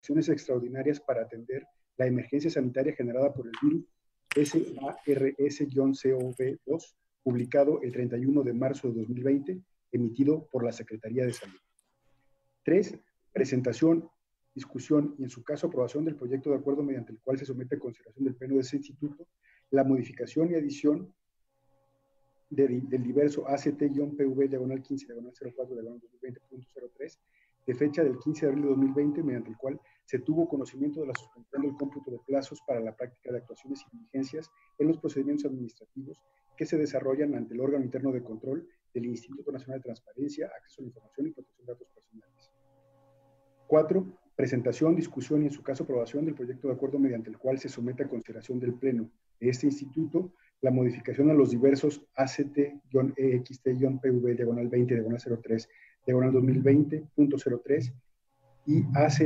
acciones extraordinarias para atender la emergencia sanitaria generada por el virus SARS-CoV-2, publicado el 31 de marzo de 2020, emitido por la Secretaría de Salud. 3. Presentación, discusión y, en su caso, aprobación del proyecto de acuerdo mediante el cual se somete a consideración del Pleno de ese instituto la modificación y adición del diverso ACT-PV-15-04-2020.03, de fecha del 15 de abril de 2020, mediante el cual se tuvo conocimiento de la suspensión del cómputo de plazos para la práctica de actuaciones y diligencias en los procedimientos administrativos que se desarrollan ante el órgano interno de control del Instituto Nacional de Transparencia, Acceso a la Información y Protección de Datos Personales. 4. Presentación, discusión y, en su caso, aprobación del proyecto de acuerdo mediante el cual se somete a consideración del Pleno de este instituto la modificación a los diversos ACT-EXT-PV-20-03-2020.03 y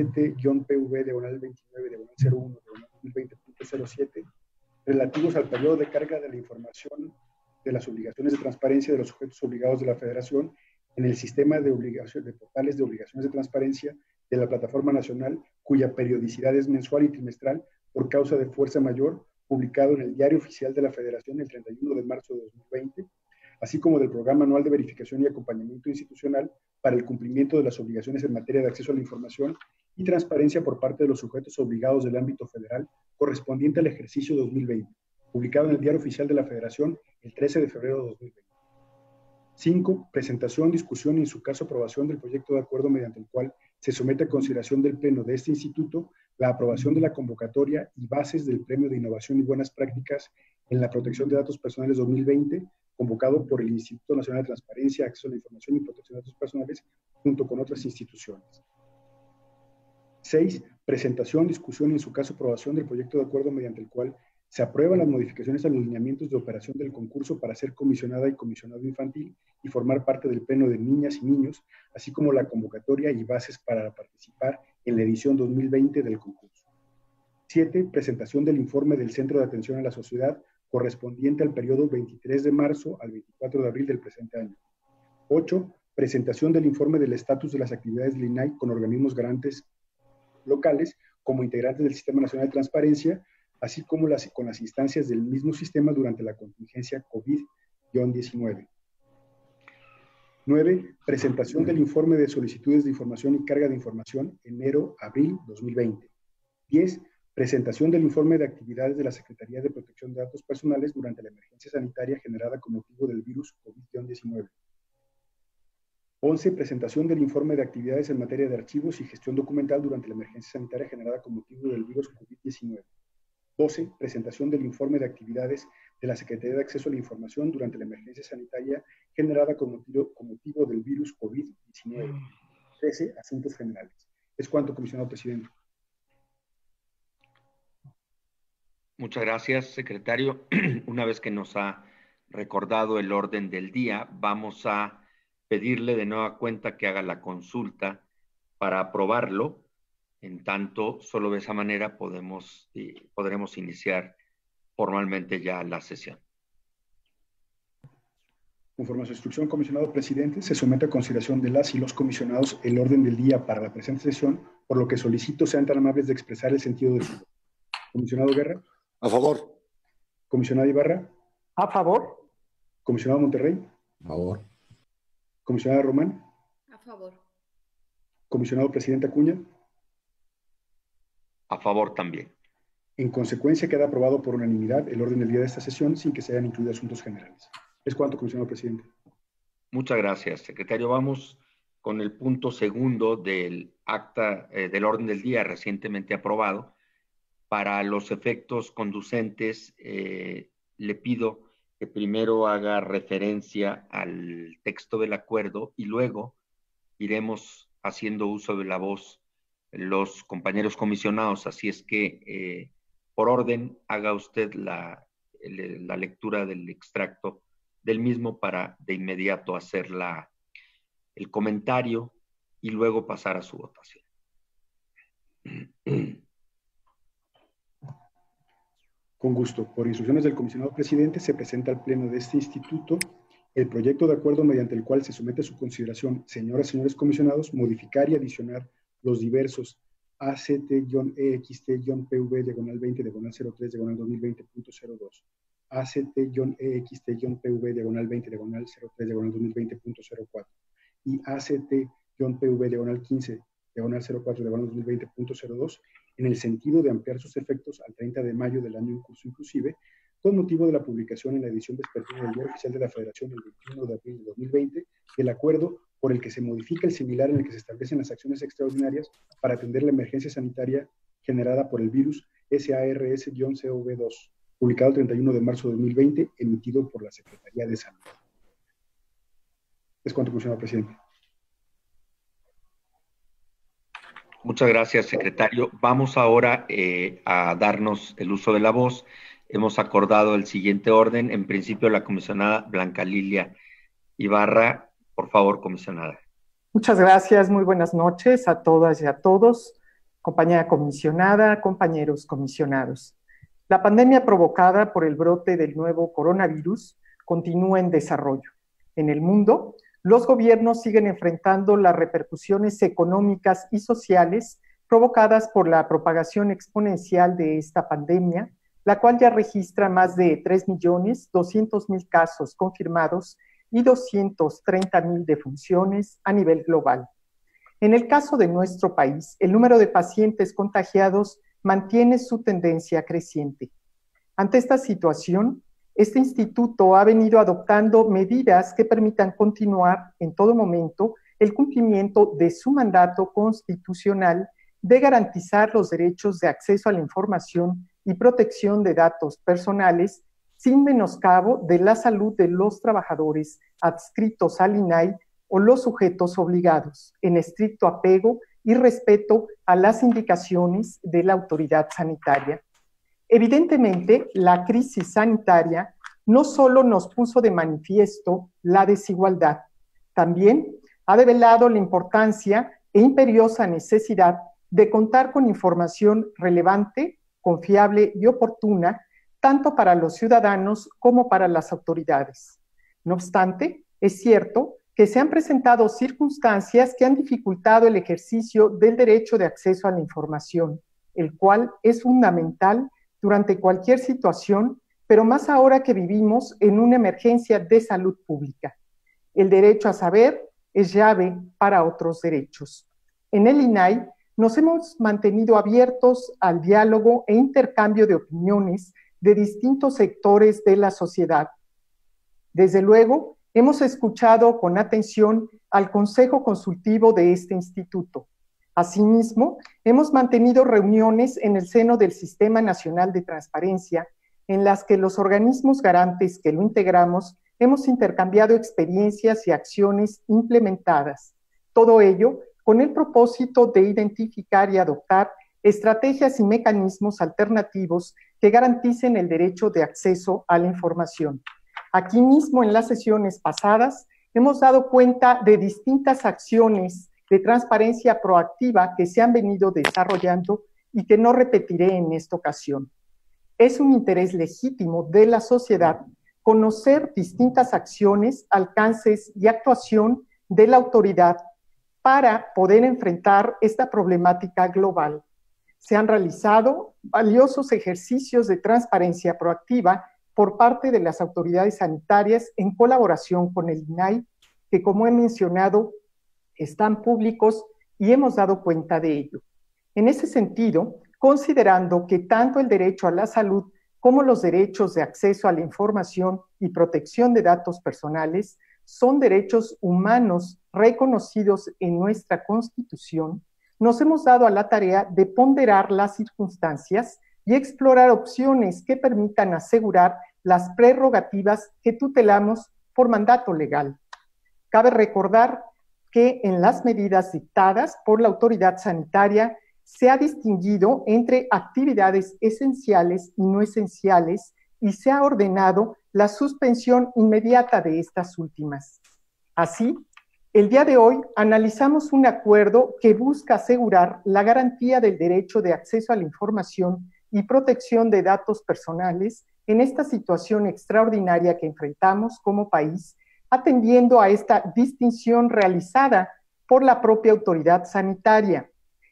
ACT-PV-29-01-2020.07 relativos al periodo de carga de la información de las obligaciones de transparencia de los sujetos obligados de la Federación en el sistema de portales de obligaciones de transparencia de la Plataforma Nacional, cuya periodicidad es mensual y trimestral por causa de fuerza mayor, publicado en el Diario Oficial de la Federación el 31 de marzo de 2020, así como del Programa Anual de Verificación y Acompañamiento Institucional para el cumplimiento de las obligaciones en materia de acceso a la información y transparencia por parte de los sujetos obligados del ámbito federal correspondiente al ejercicio 2020, publicado en el Diario Oficial de la Federación el 13 de febrero de 2020. 5. Presentación, discusión y, en su caso, aprobación del proyecto de acuerdo mediante el cual se somete a consideración del Pleno de este instituto la aprobación de la convocatoria y bases del Premio de Innovación y Buenas Prácticas en la Protección de Datos Personales 2020, convocado por el Instituto Nacional de Transparencia, Acceso a la Información y Protección de Datos Personales, junto con otras instituciones. 6. Presentación, discusión y, en su caso, aprobación del proyecto de acuerdo mediante el cual se aprueban las modificaciones a los lineamientos de operación del concurso para ser comisionada y comisionado infantil y formar parte del Pleno de Niñas y Niños, así como la convocatoria y bases para participar en la edición 2020 del concurso. 7. Presentación del informe del Centro de Atención a la Sociedad correspondiente al periodo 23 de marzo al 24 de abril del presente año. 8. Presentación del informe del estatus de las actividades del INAI con organismos garantes locales como integrantes del Sistema Nacional de Transparencia, así como con las instancias del mismo sistema durante la contingencia COVID-19. 9. Presentación del informe de solicitudes de información y carga de información enero-abril 2020. 10. Presentación del informe de actividades de la Secretaría de Protección de Datos Personales durante la emergencia sanitaria generada con motivo del virus COVID-19. 11. Presentación del informe de actividades en materia de archivos y gestión documental durante la emergencia sanitaria generada con motivo del virus COVID-19. 12. Presentación del informe de actividades de la Secretaría de Acceso a la Información durante la emergencia sanitaria generada con motivo del virus COVID-19. 13. Asuntos generales. Es cuanto, comisionado presidente. Muchas gracias, secretario. Una vez que nos ha recordado el orden del día, vamos a pedirle de nueva cuenta que haga la consulta para aprobarlo. En tanto, solo de esa manera podremos iniciar formalmente ya la sesión. Conforme a su instrucción, comisionado presidente, se somete a consideración de las y los comisionados el orden del día para la presente sesión, por lo que solicito sean tan amables de expresar el sentido del voto. Comisionado Guerra. A favor. Comisionado Ibarra. A favor. Comisionado Monterrey. A favor. Comisionada Román. A favor. Comisionado presidente Acuña. A favor también. En consecuencia, queda aprobado por unanimidad el orden del día de esta sesión sin que se hayan incluido asuntos generales. Es cuanto, comisionado presidente. Muchas gracias, secretario. Vamos con el punto segundo del acta del orden del día recientemente aprobado. Para los efectos conducentes, le pido que primero haga referencia al texto del acuerdo y luego iremos haciendo uso de la voz los compañeros comisionados. Así es que, por orden, haga usted la lectura del extracto del mismo para de inmediato hacer el comentario y luego pasar a su votación. Con gusto. Por instrucciones del comisionado presidente, se presenta al Pleno de este instituto el proyecto de acuerdo mediante el cual se somete a su consideración, señoras y señores comisionados, modificar y adicionar los diversos ACT-EXT-PV, diagonal 20, diagonal 03, diagonal 2020.02, ACT-EXT-PV, diagonal 20, diagonal 03, diagonal 2020.04, y ACT-PV, diagonal 15, diagonal 04, diagonal 2020.02, en el sentido de ampliar sus efectos al 30 de mayo del año en curso inclusive, con motivo de la publicación en la edición vespertina del Diario Oficial de la Federación el 21 de abril de 2020, del acuerdo por el que se modifica el similar en el que se establecen las acciones extraordinarias para atender la emergencia sanitaria generada por el virus SARS-CoV-2, publicado el 31 de marzo de 2020, emitido por la Secretaría de Salud. Es cuanto, comisionado presidente. Muchas gracias, secretario. Vamos ahora a darnos el uso de la voz. Hemos acordado el siguiente orden. En principio, la comisionada Blanca Lilia Ibarra. Por favor, comisionada. Muchas gracias. Muy buenas noches a todas y a todos. Compañera comisionada, compañeros comisionados. La pandemia provocada por el brote del nuevo coronavirus continúa en desarrollo. En el mundo, los gobiernos siguen enfrentando las repercusiones económicas y sociales provocadas por la propagación exponencial de esta pandemia, la cual ya registra más de 3.200.000 casos confirmados y 230.000 defunciones a nivel global. En el caso de nuestro país, el número de pacientes contagiados mantiene su tendencia creciente. Ante esta situación, este instituto ha venido adoptando medidas que permitan continuar en todo momento el cumplimiento de su mandato constitucional de garantizar los derechos de acceso a la información y protección de datos personales sin menoscabo de la salud de los trabajadores adscritos al INAI o los sujetos obligados, en estricto apego y respeto a las indicaciones de la autoridad sanitaria. Evidentemente, la crisis sanitaria no solo nos puso de manifiesto la desigualdad, también ha develado la importancia e imperiosa necesidad de contar con información relevante, confiable y oportuna, tanto para los ciudadanos como para las autoridades. No obstante, es cierto que se han presentado circunstancias que han dificultado el ejercicio del derecho de acceso a la información, el cual es fundamental durante cualquier situación, pero más ahora que vivimos en una emergencia de salud pública. El derecho a saber es llave para otros derechos. En el INAI nos hemos mantenido abiertos al diálogo e intercambio de opiniones de distintos sectores de la sociedad. Desde luego, hemos escuchado con atención al Consejo Consultivo de este instituto. Asimismo, hemos mantenido reuniones en el seno del Sistema Nacional de Transparencia, en las que los organismos garantes que lo integramos hemos intercambiado experiencias y acciones implementadas. Todo ello con el propósito de identificar y adoptar estrategias y mecanismos alternativos que garanticen el derecho de acceso a la información. Aquí mismo, en las sesiones pasadas, hemos dado cuenta de distintas acciones de transparencia proactiva que se han venido desarrollando y que no repetiré en esta ocasión. Es un interés legítimo de la sociedad conocer distintas acciones, alcances y actuación de la autoridad para poder enfrentar esta problemática global. Se han realizado valiosos ejercicios de transparencia proactiva por parte de las autoridades sanitarias en colaboración con el INAI, que, como he mencionado, están públicos y hemos dado cuenta de ello. En ese sentido, considerando que tanto el derecho a la salud como los derechos de acceso a la información y protección de datos personales son derechos humanos reconocidos en nuestra Constitución, nos hemos dado a la tarea de ponderar las circunstancias y explorar opciones que permitan asegurar las prerrogativas que tutelamos por mandato legal. Cabe recordar que en las medidas dictadas por la autoridad sanitaria se ha distinguido entre actividades esenciales y no esenciales y se ha ordenado la suspensión inmediata de estas últimas. Así, el día de hoy analizamos un acuerdo que busca asegurar la garantía del derecho de acceso a la información y protección de datos personales en esta situación extraordinaria que enfrentamos como país, atendiendo a esta distinción realizada por la propia autoridad sanitaria.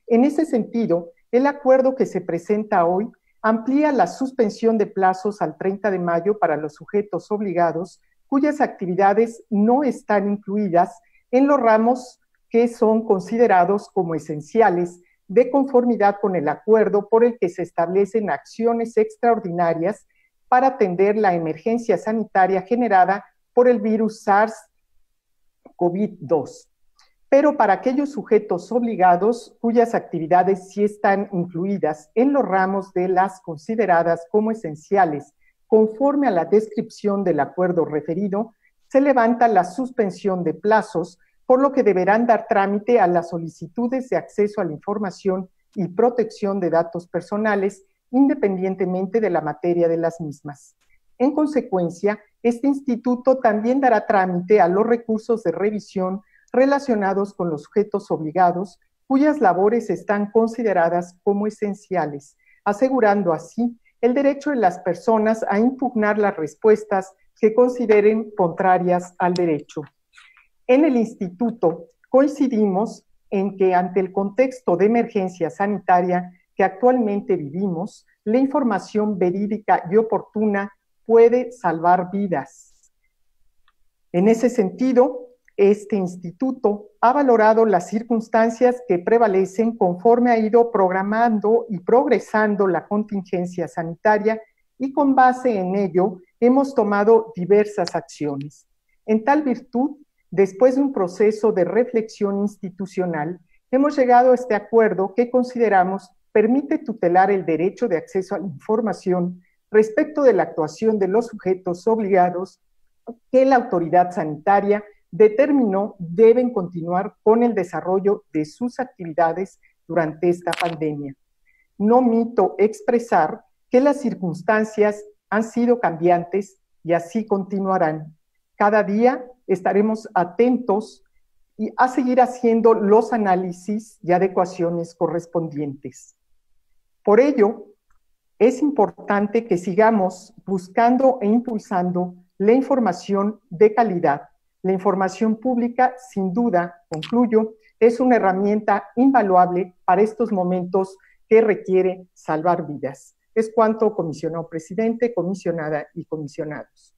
En ese sentido, el acuerdo que se presenta hoy amplía la suspensión de plazos al 30 de mayo para los sujetos obligados cuyas actividades no están incluidas en los ramos que son considerados como esenciales de conformidad con el acuerdo por el que se establecen acciones extraordinarias para atender la emergencia sanitaria generada por el virus SARS-CoV-2. Pero para aquellos sujetos obligados cuyas actividades sí están incluidas en los ramos de las consideradas como esenciales, conforme a la descripción del acuerdo referido, se levanta la suspensión de plazos, por lo que deberán dar trámite a las solicitudes de acceso a la información y protección de datos personales, independientemente de la materia de las mismas. En consecuencia, este instituto también dará trámite a los recursos de revisión relacionados con los sujetos obligados, cuyas labores están consideradas como esenciales, asegurando así el derecho de las personas a impugnar las respuestas que consideren contrarias al derecho. En el instituto coincidimos en que ante el contexto de emergencia sanitaria que actualmente vivimos, la información verídica y oportuna puede salvar vidas. En ese sentido, este instituto ha valorado las circunstancias que prevalecen conforme ha ido programando y progresando la contingencia sanitaria y con base en ello hemos tomado diversas acciones. En tal virtud, después de un proceso de reflexión institucional, hemos llegado a este acuerdo que consideramos permite tutelar el derecho de acceso a la información respecto de la actuación de los sujetos obligados que la autoridad sanitaria determinó deben continuar con el desarrollo de sus actividades durante esta pandemia. No omito expresar que las circunstancias han sido cambiantes y así continuarán. Cada día estaremos atentos y a seguir haciendo los análisis y adecuaciones correspondientes. Por ello, es importante que sigamos buscando e impulsando la información de calidad. La información pública, sin duda, concluyo, es una herramienta invaluable para estos momentos que requiere salvar vidas. Es cuanto, comisionado presidente, comisionada y comisionados.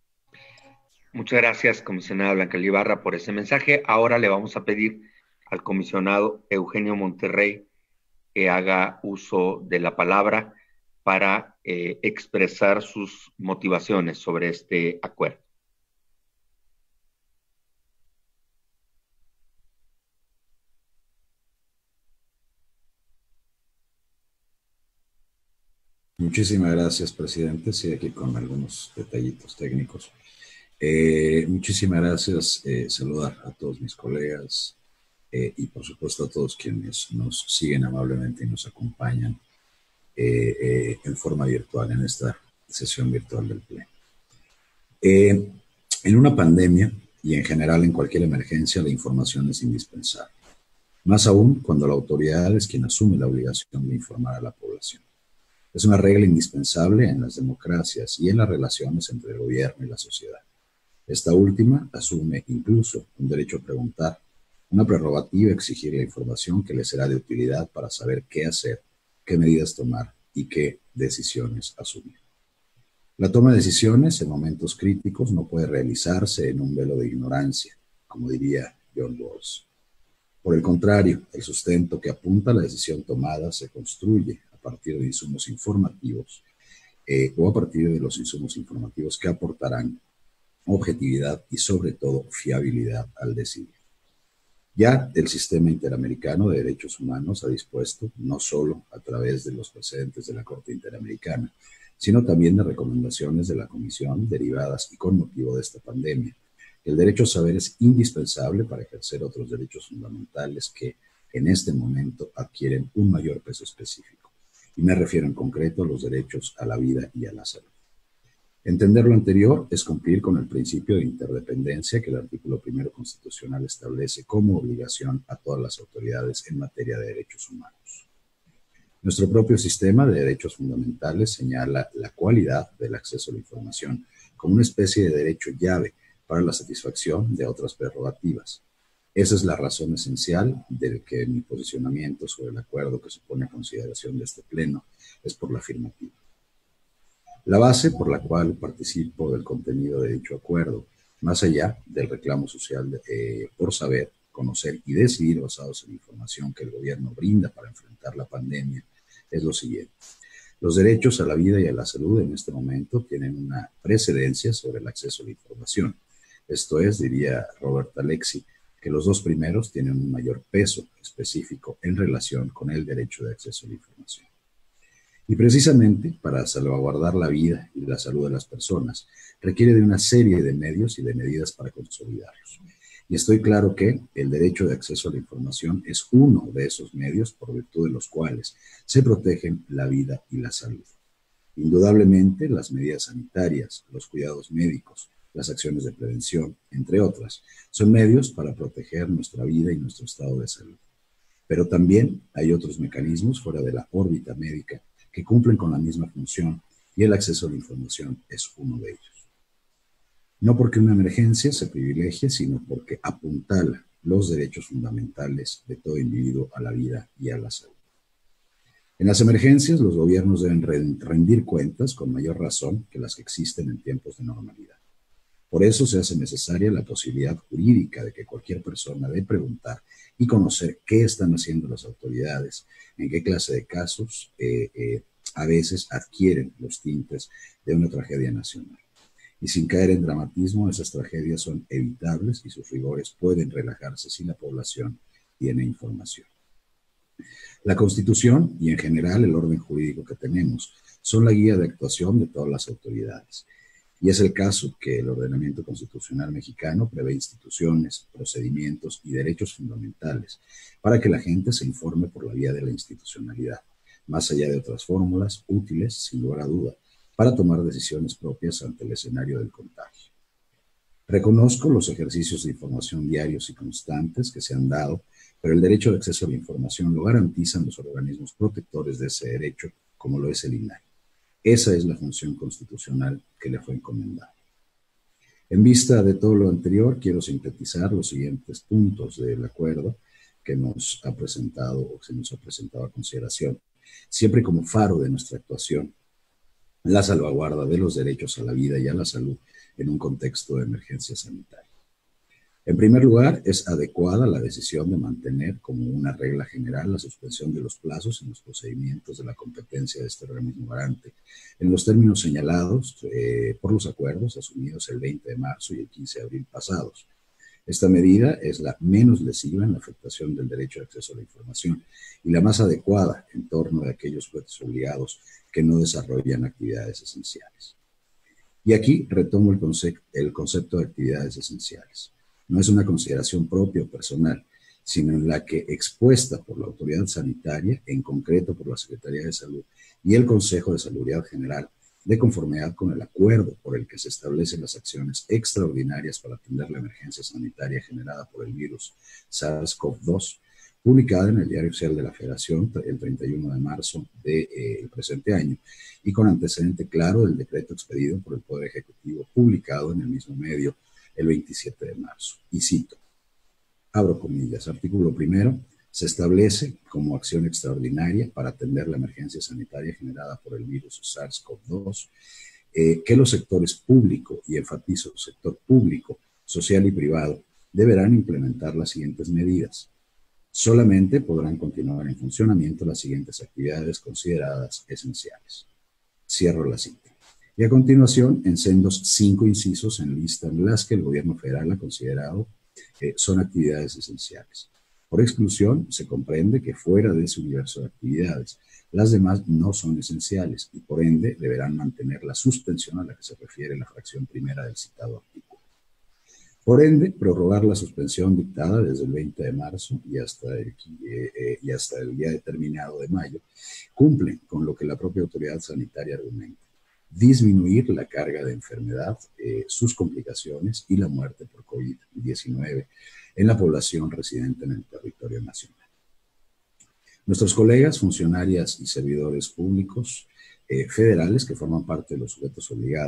Muchas gracias, comisionada Blanca Ibarra, por ese mensaje. Ahora le vamos a pedir al comisionado Eugenio Monterrey que haga uso de la palabra para expresar sus motivaciones sobre este acuerdo. Muchísimas gracias, presidente. Sí, aquí con algunos detallitos técnicos. Muchísimas gracias. Saludar a todos mis colegas y, por supuesto, a todos quienes nos siguen amablemente y nos acompañan en forma virtual en esta sesión virtual del Pleno. En una pandemia y en general en cualquier emergencia, la información es indispensable. Más aún cuando la autoridad es quien asume la obligación de informar a la población. Es una regla indispensable en las democracias y en las relaciones entre el gobierno y la sociedad. Esta última asume incluso un derecho a preguntar, una prerrogativa a exigir la información que le será de utilidad para saber qué hacer, qué medidas tomar y qué decisiones asumir. La toma de decisiones en momentos críticos no puede realizarse en un velo de ignorancia, como diría John Rawls. Por el contrario, el sustento que apunta a la decisión tomada se construye a partir de insumos informativos o a partir de los insumos informativos que aportarán objetividad y sobre todo fiabilidad al decidir. Ya el Sistema Interamericano de Derechos Humanos ha dispuesto, no solo a través de los precedentes de la Corte Interamericana, sino también de recomendaciones de la Comisión derivadas y con motivo de esta pandemia. El derecho a saber es indispensable para ejercer otros derechos fundamentales que en este momento adquieren un mayor peso específico. Y me refiero en concreto a los derechos a la vida y a la salud. Entender lo anterior es cumplir con el principio de interdependencia que el artículo 1 constitucional establece como obligación a todas las autoridades en materia de derechos humanos. Nuestro propio sistema de derechos fundamentales señala la cualidad del acceso a la información como una especie de derecho llave para la satisfacción de otras prerrogativas. Esa es la razón esencial de que mi posicionamiento sobre el acuerdo que se pone a consideración de este Pleno es por la afirmativa. La base por la cual participo del contenido de dicho acuerdo, más allá del reclamo social por saber, conocer y decidir basados en la información que el gobierno brinda para enfrentar la pandemia, es lo siguiente. Los derechos a la vida y a la salud en este momento tienen una precedencia sobre el acceso a la información. Esto es, diría Robert Alexy, que los dos primeros tienen un mayor peso específico en relación con el derecho de acceso a la información. Y precisamente para salvaguardar la vida y la salud de las personas, requiere de una serie de medios y de medidas para consolidarlos. Y estoy claro que el derecho de acceso a la información es uno de esos medios por virtud de los cuales se protegen la vida y la salud. Indudablemente, las medidas sanitarias, los cuidados médicos, las acciones de prevención, entre otras, son medios para proteger nuestra vida y nuestro estado de salud. Pero también hay otros mecanismos fuera de la órbita médica que cumplen con la misma función y el acceso a la información es uno de ellos. No porque una emergencia se privilegie, sino porque apuntala los derechos fundamentales de todo individuo a la vida y a la salud. En las emergencias, los gobiernos deben rendir cuentas con mayor razón que las que existen en tiempos de normalidad. Por eso se hace necesaria la posibilidad jurídica de que cualquier persona debe preguntar y conocer qué están haciendo las autoridades, en qué clase de casos a veces adquieren los tintes de una tragedia nacional. Y sin caer en dramatismo, esas tragedias son evitables y sus rigores pueden relajarse si la población tiene información. La Constitución y en general el orden jurídico que tenemos son la guía de actuación de todas las autoridades. Y es el caso que el ordenamiento constitucional mexicano prevé instituciones, procedimientos y derechos fundamentales para que la gente se informe por la vía de la institucionalidad, más allá de otras fórmulas útiles, sin lugar a duda, para tomar decisiones propias ante el escenario del contagio. Reconozco los ejercicios de información diarios y constantes que se han dado, pero el derecho de acceso a la información lo garantizan los organismos protectores de ese derecho, como lo es el INAI. Esa es la función constitucional que le fue encomendada. En vista de todo lo anterior, quiero sintetizar los siguientes puntos del acuerdo que nos ha presentado o que se nos ha presentado a consideración, siempre como faro de nuestra actuación, la salvaguarda de los derechos a la vida y a la salud en un contexto de emergencia sanitaria. En primer lugar, es adecuada la decisión de mantener como una regla general la suspensión de los plazos en los procedimientos de la competencia de este organismo garante, en los términos señalados por los acuerdos asumidos el 20 de marzo y el 15 de abril pasados. Esta medida es la menos lesiva en la afectación del derecho de acceso a la información y la más adecuada en torno de aquellos sujetos obligados que no desarrollan actividades esenciales. Y aquí retomo el concepto de actividades esenciales. No es una consideración propia o personal, sino en la que, expuesta por la autoridad sanitaria, en concreto por la Secretaría de Salud y el Consejo de Salubridad General, de conformidad con el acuerdo por el que se establecen las acciones extraordinarias para atender la emergencia sanitaria generada por el virus SARS-CoV-2, publicada en el Diario Oficial de la Federación el 31 de marzo del presente año, y con antecedente claro del decreto expedido por el Poder Ejecutivo, publicado en el mismo medio el 27 de marzo. Y cito, abro comillas, artículo primero, se establece como acción extraordinaria para atender la emergencia sanitaria generada por el virus SARS-CoV-2, que los sectores público, y enfatizo sector público, social y privado, deberán implementar las siguientes medidas. Solamente podrán continuar en funcionamiento las siguientes actividades consideradas esenciales. Cierro la cita. Y a continuación, en sendos 5 incisos en lista en las que el gobierno federal ha considerado son actividades esenciales. Por exclusión, se comprende que fuera de ese universo de actividades, las demás no son esenciales y por ende deberán mantener la suspensión a la que se refiere la fracción primera del citado artículo. Por ende, prorrogar la suspensión dictada desde el 20 de marzo y hasta el día determinado de mayo cumple con lo que la propia autoridad sanitaria argumenta. Disminuir la carga de enfermedad, sus complicaciones y la muerte por COVID-19 en la población residente en el territorio nacional. Nuestros colegas, funcionarias y servidores públicos federales que forman parte de los sujetos obligados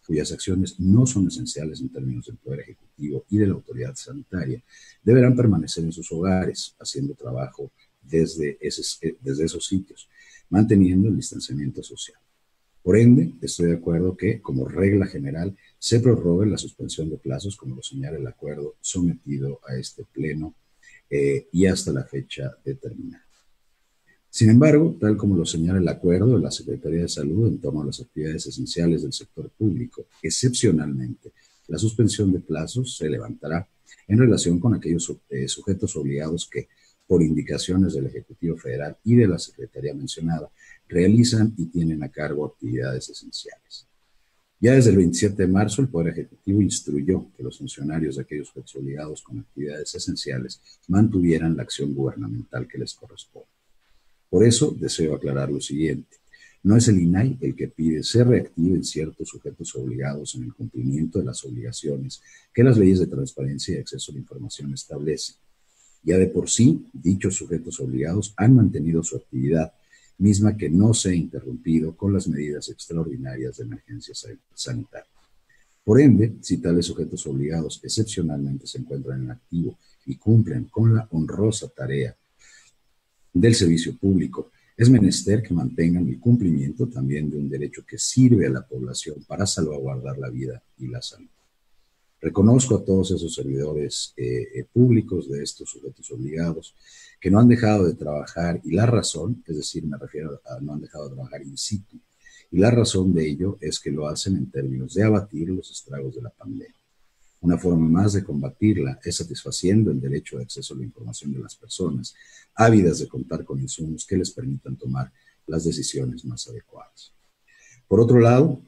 cuyas acciones no son esenciales en términos del Poder Ejecutivo y de la autoridad sanitaria, deberán permanecer en sus hogares, haciendo trabajo desde esos sitios, manteniendo el distanciamiento social. Por ende, estoy de acuerdo que, como regla general, se prorrogue la suspensión de plazos, como lo señala el acuerdo sometido a este pleno y hasta la fecha determinada. Sin embargo, tal como lo señala el acuerdo de la Secretaría de Salud en torno a las actividades esenciales del sector público, excepcionalmente, la suspensión de plazos se levantará en relación con aquellos sujetos obligados que, por indicaciones del Ejecutivo Federal y de la Secretaría mencionada, realizan y tienen a cargo actividades esenciales. Ya desde el 27 de marzo, el Poder Ejecutivo instruyó que los funcionarios de aquellos sujetos obligados con actividades esenciales mantuvieran la acción gubernamental que les corresponde. Por eso, deseo aclarar lo siguiente. No es el INAI el que pide se reactiven ciertos sujetos obligados en el cumplimiento de las obligaciones que las leyes de transparencia y acceso a la información establecen. Ya de por sí, dichos sujetos obligados han mantenido su actividad, misma que no se ha interrumpido con las medidas extraordinarias de emergencia sanitaria. Por ende, si tales sujetos obligados excepcionalmente se encuentran en activo y cumplen con la honrosa tarea del servicio público, es menester que mantengan el cumplimiento también de un derecho que sirve a la población para salvaguardar la vida y la salud. Reconozco a todos esos servidores públicos de estos sujetos obligados que no han dejado de trabajar y la razón, es decir, me refiero a no han dejado de trabajar in situ, y la razón de ello es que lo hacen en términos de abatir los estragos de la pandemia. Una forma más de combatirla es satisfaciendo el derecho de acceso a la información de las personas, ávidas de contar con insumos que les permitan tomar las decisiones más adecuadas. Por otro lado,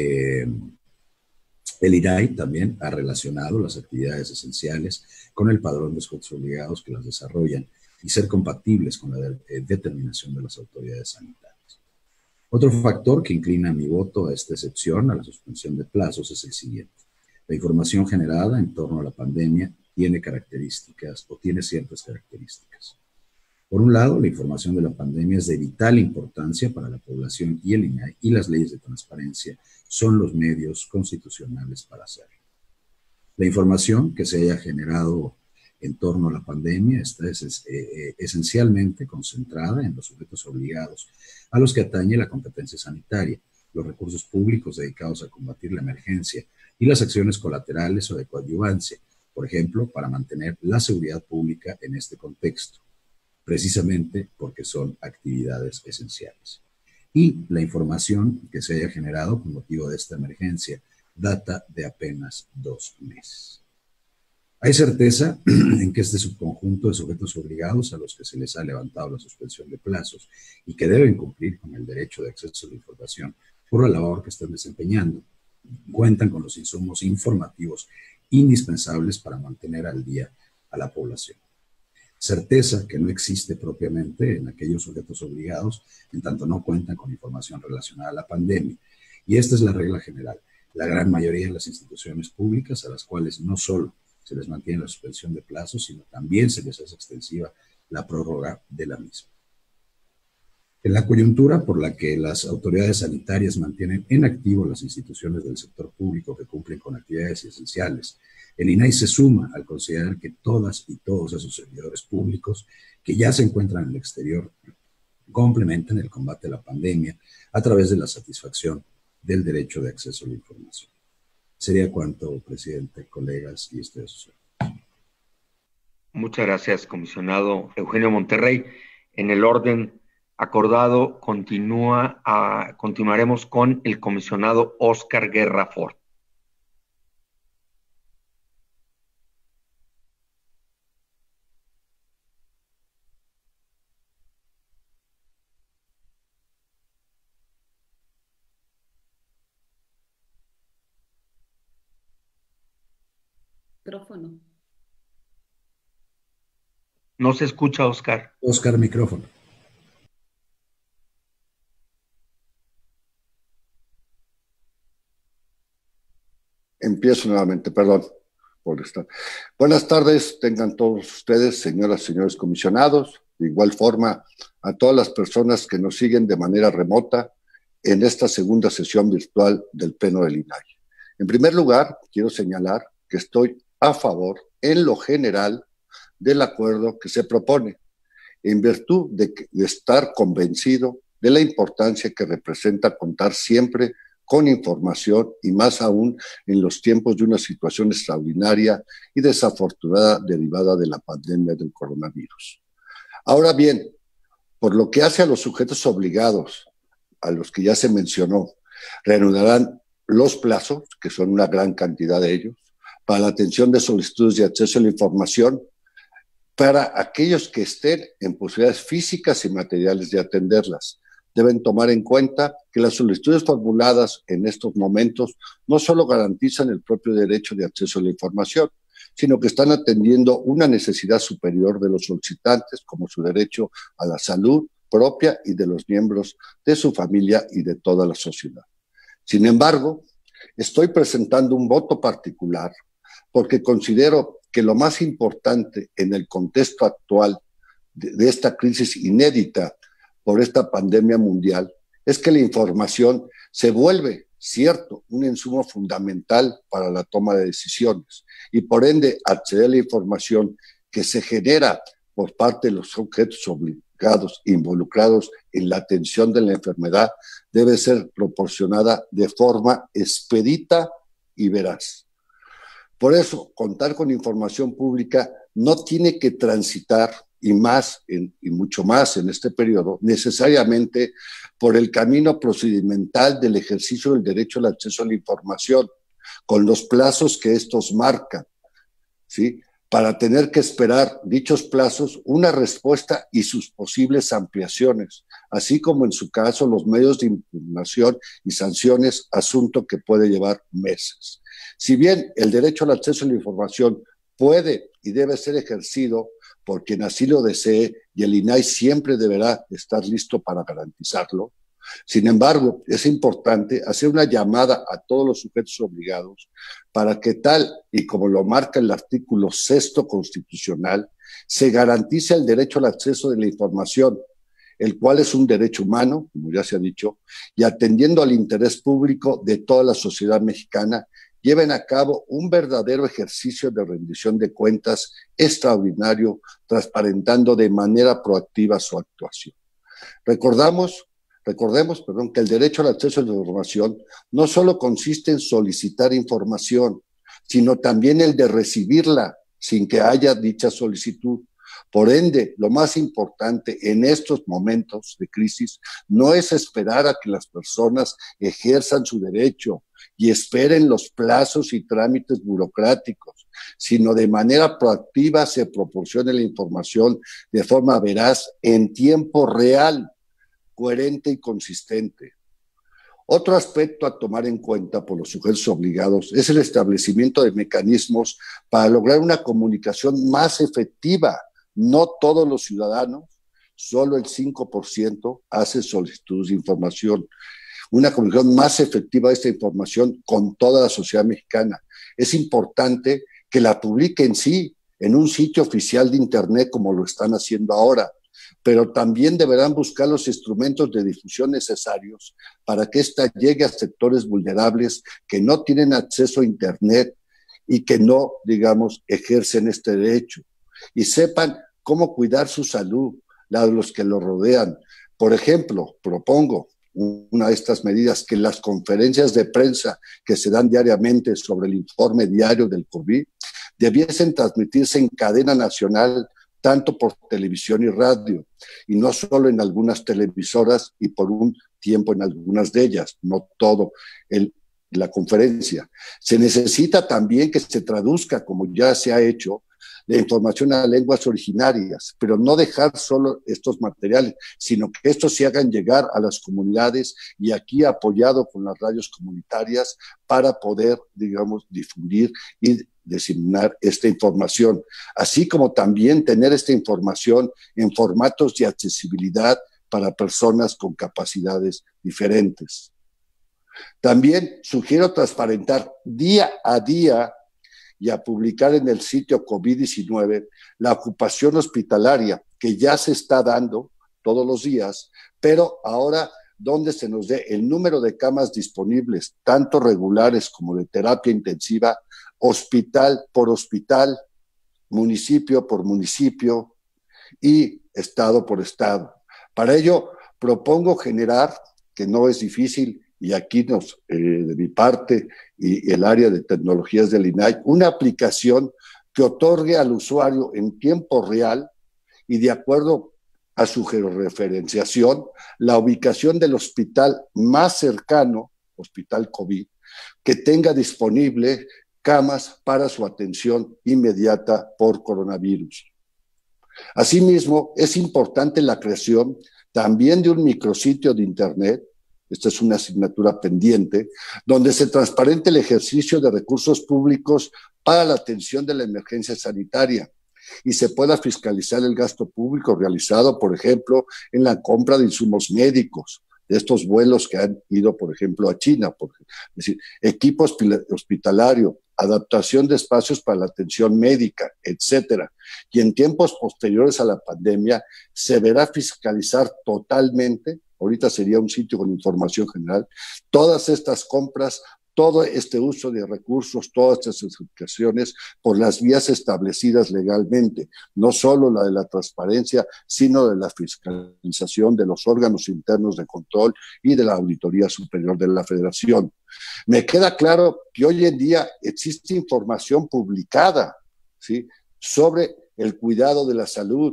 el INAI también ha relacionado las actividades esenciales con el padrón de sujetos obligados que las desarrollan y ser compatibles con la determinación de las autoridades sanitarias. Otro factor que inclina mi voto a esta excepción, a la suspensión de plazos, es el siguiente. La información generada en torno a la pandemia tiene ciertas características. Por un lado, la información de la pandemia es de vital importancia para la población y el INAI y las leyes de transparencia son los medios constitucionales para hacerlo. La información que se haya generado en torno a la pandemia está esencialmente concentrada en los sujetos obligados a los que atañe la competencia sanitaria, los recursos públicos dedicados a combatir la emergencia y las acciones colaterales o de coadyuvancia, por ejemplo, para mantener la seguridad pública en este contexto, precisamente porque son actividades esenciales. Y la información que se haya generado con motivo de esta emergencia data de apenas 2 meses. Hay certeza en que este subconjunto de sujetos obligados a los que se les ha levantado la suspensión de plazos y que deben cumplir con el derecho de acceso a la información por la labor que están desempeñando, cuentan con los insumos informativos indispensables para mantener al día a la población. Certeza que no existe propiamente en aquellos sujetos obligados, en tanto no cuentan con información relacionada a la pandemia. Y esta es la regla general. La gran mayoría de las instituciones públicas a las cuales no solo se les mantiene la suspensión de plazos, sino también se les hace extensiva la prórroga de la misma. En la coyuntura por la que las autoridades sanitarias mantienen en activo las instituciones del sector público que cumplen con actividades esenciales, el INAI se suma al considerar que todas y todos esos servidores públicos que ya se encuentran en el exterior complementan el combate a la pandemia a través de la satisfacción del derecho de acceso a la información. Sería cuanto, presidente, colegas, y estoy a sus órdenes. Muchas gracias, comisionado Eugenio Monterrey. En el orden acordado, continuaremos con el comisionado Óscar Guerra Fort. Micrófono. No se escucha, Óscar. Óscar, micrófono. Empiezo nuevamente, perdón por estar. Buenas tardes, tengan todos ustedes, señoras y señores comisionados, de igual forma a todas las personas que nos siguen de manera remota en esta segunda sesión virtual del Pleno del INAI. En primer lugar, quiero señalar que estoy a favor, en lo general, del acuerdo que se propone, en virtud de estar convencido de la importancia que representa contar siempre con información y más aún en los tiempos de una situación extraordinaria y desafortunada derivada de la pandemia del coronavirus. Ahora bien, por lo que hace a los sujetos obligados, a los que ya se mencionó, reanudarán los plazos, que son una gran cantidad de ellos, para la atención de solicitudes de acceso a la información, para aquellos que estén en posibilidades físicas y materiales de atenderlas. Deben tomar en cuenta que las solicitudes formuladas en estos momentos no solo garantizan el propio derecho de acceso a la información, sino que están atendiendo una necesidad superior de los solicitantes, como su derecho a la salud propia y de los miembros de su familia y de toda la sociedad. Sin embargo, estoy presentando un voto particular porque considero que lo más importante en el contexto actual de esta crisis inédita por esta pandemia mundial es que la información se vuelve, cierto, un insumo fundamental para la toma de decisiones y por ende acceder a la información que se genera por parte de los sujetos obligados involucrados en la atención de la enfermedad debe ser proporcionada de forma expedita y veraz. Por eso, contar con información pública no tiene que transitar, y mucho más en este periodo, necesariamente por el camino procedimental del ejercicio del derecho al acceso a la información, con los plazos que estos marcan, ¿sí? Para tener que esperar dichos plazos una respuesta y sus posibles ampliaciones, así como en su caso los medios de impugnación y sanciones, asunto que puede llevar meses. Si bien el derecho al acceso a la información puede y debe ser ejercido por quien así lo desee y el INAI siempre deberá estar listo para garantizarlo, sin embargo, es importante hacer una llamada a todos los sujetos obligados para que tal y como lo marca el artículo 6º constitucional, se garantice el derecho al acceso de la información, el cual es un derecho humano, como ya se ha dicho, y atendiendo al interés público de toda la sociedad mexicana, lleven a cabo un verdadero ejercicio de rendición de cuentas extraordinario, transparentando de manera proactiva su actuación. Recordemos, que el derecho al acceso a la información no solo consiste en solicitar información, sino también el de recibirla sin que haya dicha solicitud. Por ende, lo más importante en estos momentos de crisis no es esperar a que las personas ejerzan su derecho y esperen los plazos y trámites burocráticos, sino de manera proactiva se proporcione la información de forma veraz en tiempo real, coherente y consistente. Otro aspecto a tomar en cuenta por los sujetos obligados es el establecimiento de mecanismos para lograr una comunicación más efectiva. No todos los ciudadanos, solo el 5% hace solicitudes de información. Una comunicación más efectiva de esta información con toda la sociedad mexicana. Es importante que la publiquen, sí, en un sitio oficial de Internet como lo están haciendo ahora, pero también deberán buscar los instrumentos de difusión necesarios para que ésta llegue a sectores vulnerables que no tienen acceso a Internet y que no, digamos, ejercen este derecho, y sepan cómo cuidar su salud, la de los que lo rodean. Por ejemplo, propongo una de estas medidas, que las conferencias de prensa que se dan diariamente sobre el informe diario del COVID debiesen transmitirse en cadena nacional, tanto por televisión y radio, y no solo en algunas televisoras y por un tiempo en algunas de ellas, no todo la conferencia. Se necesita también que se traduzca, como ya se ha hecho, la información a lenguas originarias, pero no dejar solo estos materiales, sino que estos se hagan llegar a las comunidades y aquí apoyado con las radios comunitarias para poder, digamos, difundir y diseminar esta información, así como también tener esta información en formatos de accesibilidad para personas con capacidades diferentes. También sugiero transparentar día a día y a publicar en el sitio COVID-19 la ocupación hospitalaria, que ya se está dando todos los días, pero ahora donde se nos dé el número de camas disponibles, tanto regulares como de terapia intensiva, hospital por hospital, municipio por municipio y estado por estado. Para ello, propongo generar, que no es difícil, y aquí de mi parte y el área de tecnologías del INAI, una aplicación que otorgue al usuario en tiempo real y de acuerdo a su georreferenciación la ubicación del hospital más cercano, hospital COVID, que tenga disponible camas para su atención inmediata por coronavirus. Asimismo, es importante la creación también de un micrositio de Internet, esta es una asignatura pendiente, donde se transparente el ejercicio de recursos públicos para la atención de la emergencia sanitaria y se pueda fiscalizar el gasto público realizado, por ejemplo, en la compra de insumos médicos, de estos vuelos que han ido, por ejemplo, a China, es decir, equipo hospitalario, adaptación de espacios para la atención médica, etcétera. Y en tiempos posteriores a la pandemia se verá fiscalizar totalmente, ahorita sería un sitio con información general, todas estas compras, todo este uso de recursos, todas estas certificaciones por las vías establecidas legalmente, no solo la de la transparencia, sino de la fiscalización de los órganos internos de control y de la Auditoría Superior de la Federación. Me queda claro que hoy en día existe información publicada, ¿sí?, sobre el cuidado de la salud,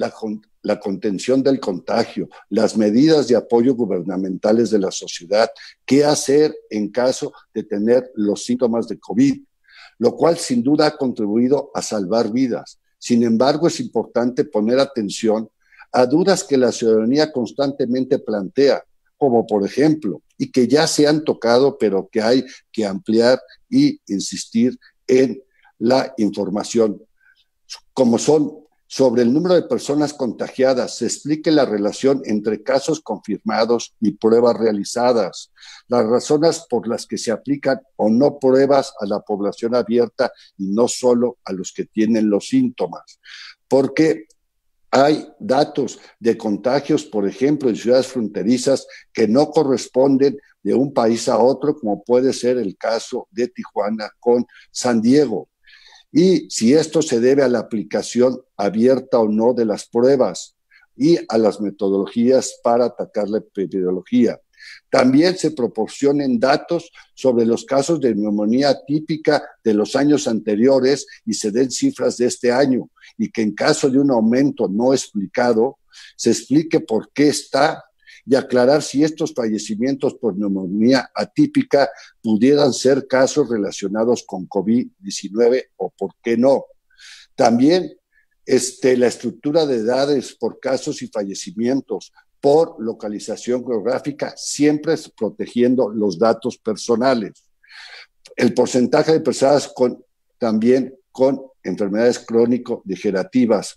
la contención del contagio, las medidas de apoyo gubernamentales de la sociedad, qué hacer en caso de tener los síntomas de COVID, lo cual sin duda ha contribuido a salvar vidas. Sin embargo, es importante poner atención a dudas que la ciudadanía constantemente plantea, como por ejemplo, y que ya se han tocado, pero que hay que ampliar y insistir en la información, como son sobre el número de personas contagiadas, se explique la relación entre casos confirmados y pruebas realizadas, las razones por las que se aplican o no pruebas a la población abierta y no solo a los que tienen los síntomas, porque hay datos de contagios, por ejemplo, en ciudades fronterizas que no corresponden de un país a otro, como puede ser el caso de Tijuana con San Diego. Y si esto se debe a la aplicación abierta o no de las pruebas y a las metodologías para atacar la epidemiología. También se proporcionen datos sobre los casos de neumonía típica de los años anteriores y se den cifras de este año y que en caso de un aumento no explicado, se explique por qué está y aclarar si estos fallecimientos por neumonía atípica pudieran ser casos relacionados con COVID-19 o por qué no. También la estructura de edades por casos y fallecimientos por localización geográfica, siempre protegiendo los datos personales. El porcentaje de personas también con enfermedades crónico-degenerativas,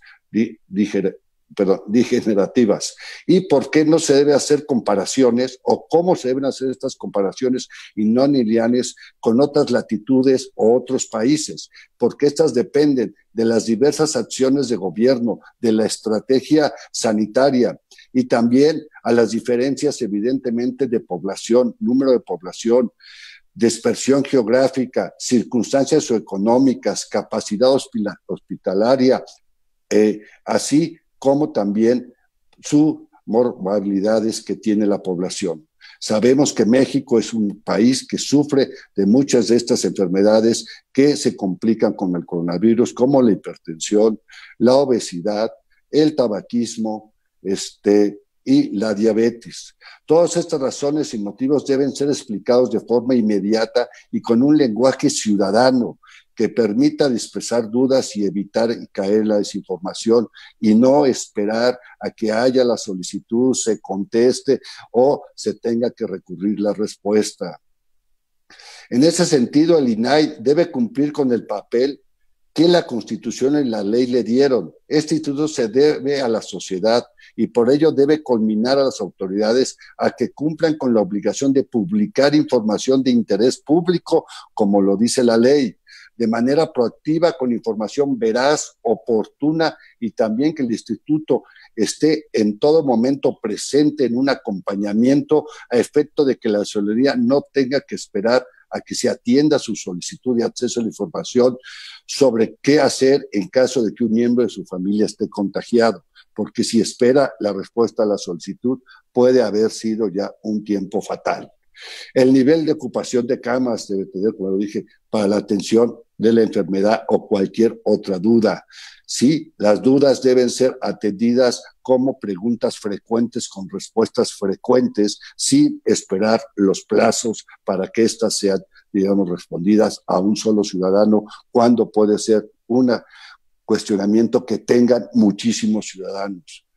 degenerativas. ¿Y por qué no se debe hacer comparaciones o cómo se deben hacer estas comparaciones y no lineales con otras latitudes o otros países? Porque estas dependen de las diversas acciones de gobierno, de la estrategia sanitaria y también a las diferencias evidentemente de población, número de población, dispersión geográfica, circunstancias socioeconómicas, capacidad hospitalaria, así como también sus morbilidades que tiene la población. Sabemos que México es un país que sufre de muchas de estas enfermedades que se complican con el coronavirus, como la hipertensión, la obesidad, el tabaquismo, y la diabetes. Todas estas razones y motivos deben ser explicados de forma inmediata y con un lenguaje ciudadano que permita dispersar dudas y evitar caer en la desinformación y no esperar a que haya la solicitud, se conteste o se tenga que recurrir la respuesta. En ese sentido, el INAI debe cumplir con el papel que la Constitución y la ley le dieron. Este instituto se debe a la sociedad y por ello debe culminar a las autoridades a que cumplan con la obligación de publicar información de interés público, como lo dice la ley, de manera proactiva con información veraz, oportuna, y también que el instituto esté en todo momento presente en un acompañamiento a efecto de que la ciudadanía no tenga que esperar a que se atienda su solicitud de acceso a la información sobre qué hacer en caso de que un miembro de su familia esté contagiado, porque si espera la respuesta a la solicitud puede haber sido ya un tiempo fatal. El nivel de ocupación de camas debe tener, como lo dije, para la atención de la enfermedad o cualquier otra duda. Sí, las dudas deben ser atendidas como preguntas frecuentes con respuestas frecuentes, sin esperar los plazos para que éstas sean, digamos, respondidas a un solo ciudadano, cuando puede ser un cuestionamiento que tengan muchísimos ciudadanos.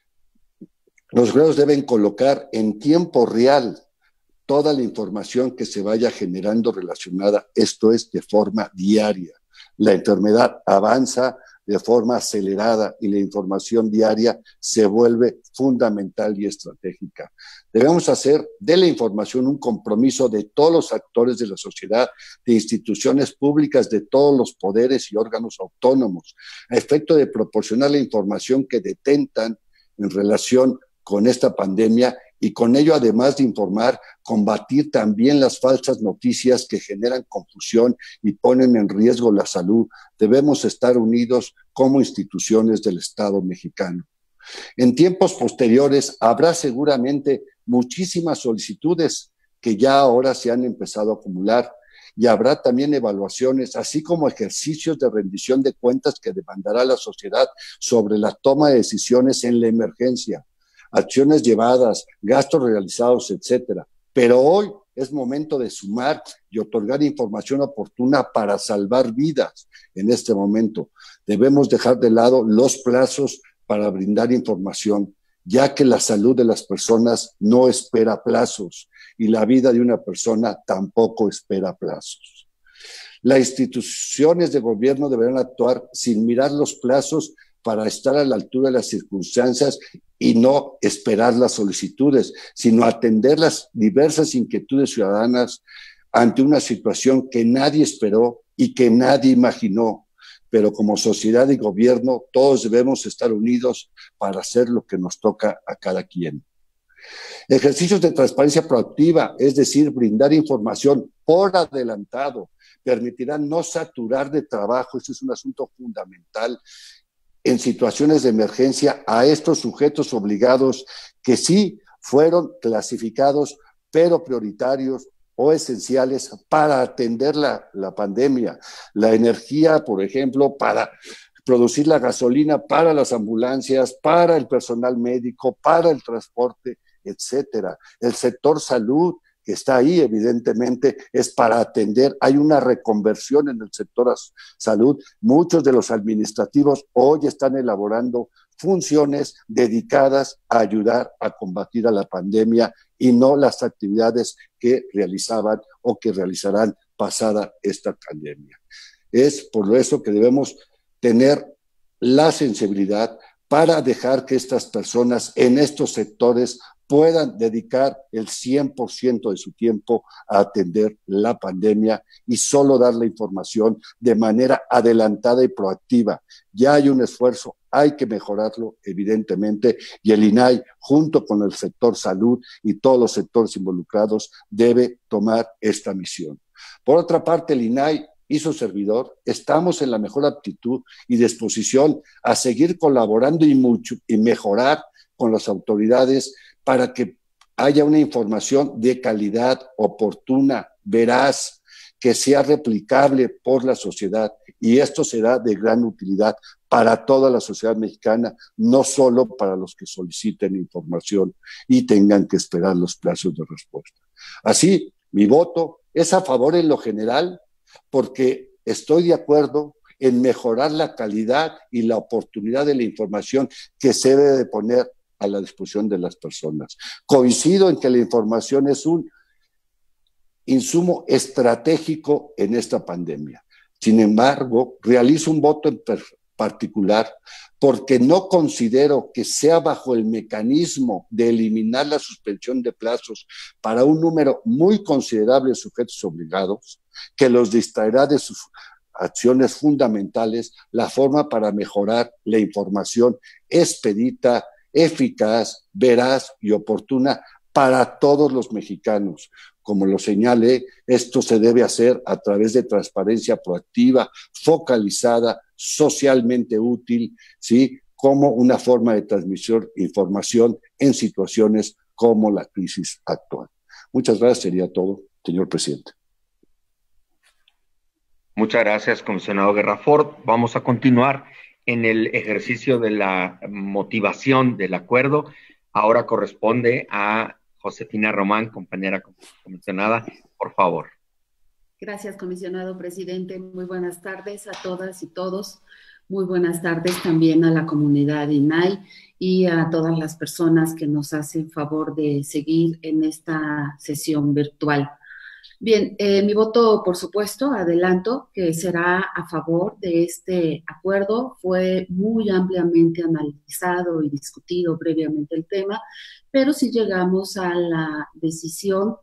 Los gobiernos deben colocar en tiempo real toda la información que se vaya generando relacionada, esto es, de forma diaria. La enfermedad avanza de forma acelerada y la información diaria se vuelve fundamental y estratégica. Debemos hacer de la información un compromiso de todos los actores de la sociedad, de instituciones públicas, de todos los poderes y órganos autónomos, a efecto de proporcionar la información que detentan en relación con esta pandemia, y con ello, además de informar, combatir también las falsas noticias que generan confusión y ponen en riesgo la salud. Debemos estar unidos como instituciones del Estado mexicano. En tiempos posteriores habrá seguramente muchísimas solicitudes que ya ahora se han empezado a acumular, y habrá también evaluaciones, así como ejercicios de rendición de cuentas que demandará la sociedad sobre la toma de decisiones en la emergencia, acciones llevadas, gastos realizados, etcétera. Pero hoy es momento de sumar y otorgar información oportuna para salvar vidas. En este momento debemos dejar de lado los plazos para brindar información, ya que la salud de las personas no espera plazos y la vida de una persona tampoco espera plazos. Las instituciones de gobierno deberán actuar sin mirar los plazos para estar a la altura de las circunstancias y no esperar las solicitudes, sino atender las diversas inquietudes ciudadanas ante una situación que nadie esperó y que nadie imaginó. Pero como sociedad y gobierno, todos debemos estar unidos para hacer lo que nos toca a cada quien. Ejercicios de transparencia proactiva, es decir, brindar información por adelantado, permitirán no saturar de trabajo, este es un asunto fundamental, en situaciones de emergencia a estos sujetos obligados que sí fueron clasificados, pero prioritarios o esenciales para atender la pandemia. La energía, por ejemplo, para producir la gasolina para las ambulancias, para el personal médico, para el transporte, etcétera. El sector salud, que está ahí, evidentemente, es para atender. Hay una reconversión en el sector salud. Muchos de los administrativos hoy están elaborando funciones dedicadas a ayudar a combatir a la pandemia y no las actividades que realizaban o que realizarán pasada esta pandemia. Es por eso que debemos tener la sensibilidad para dejar que estas personas en estos sectores puedan dedicar el 100% de su tiempo a atender la pandemia y solo dar la información de manera adelantada y proactiva. Ya hay un esfuerzo, hay que mejorarlo, evidentemente, y el INAI, junto con el sector salud y todos los sectores involucrados, debe tomar esta misión. Por otra parte, el INAI y su servidor estamos en la mejor aptitud y disposición a seguir colaborando y mejorar con las autoridades para que haya una información de calidad, oportuna, veraz, que sea replicable por la sociedad, y esto será de gran utilidad para toda la sociedad mexicana, no solo para los que soliciten información y tengan que esperar los plazos de respuesta. Así, mi voto es a favor en lo general, porque estoy de acuerdo en mejorar la calidad y la oportunidad de la información que se debe de poner a la disposición de las personas. Coincido en que la información es un insumo estratégico en esta pandemia. Sin embargo, realizo un voto en particular porque no considero que sea bajo el mecanismo de eliminar la suspensión de plazos para un número muy considerable de sujetos obligados, que los distraerá de sus acciones fundamentales, la forma para mejorar la información expedita, eficaz, veraz y oportuna para todos los mexicanos. Como lo señalé, esto se debe hacer a través de transparencia proactiva, focalizada, socialmente útil, ¿sí? Como una forma de transmisión de información en situaciones como la crisis actual. Muchas gracias, sería todo, señor presidente. Muchas gracias, comisionado Guerra Fort. Vamos a continuar en el ejercicio de la motivación del acuerdo. Ahora corresponde a Josefina Román, compañera comisionada, por favor. Gracias, comisionado presidente. Muy buenas tardes a todas y todos. Muy buenas tardes también a la comunidad INAI y a todas las personas que nos hacen favor de seguir en esta sesión virtual. Bien, mi voto, por supuesto, adelanto que será a favor de este acuerdo. Fue muy ampliamente analizado y discutido previamente el tema, pero sí llegamos a la decisión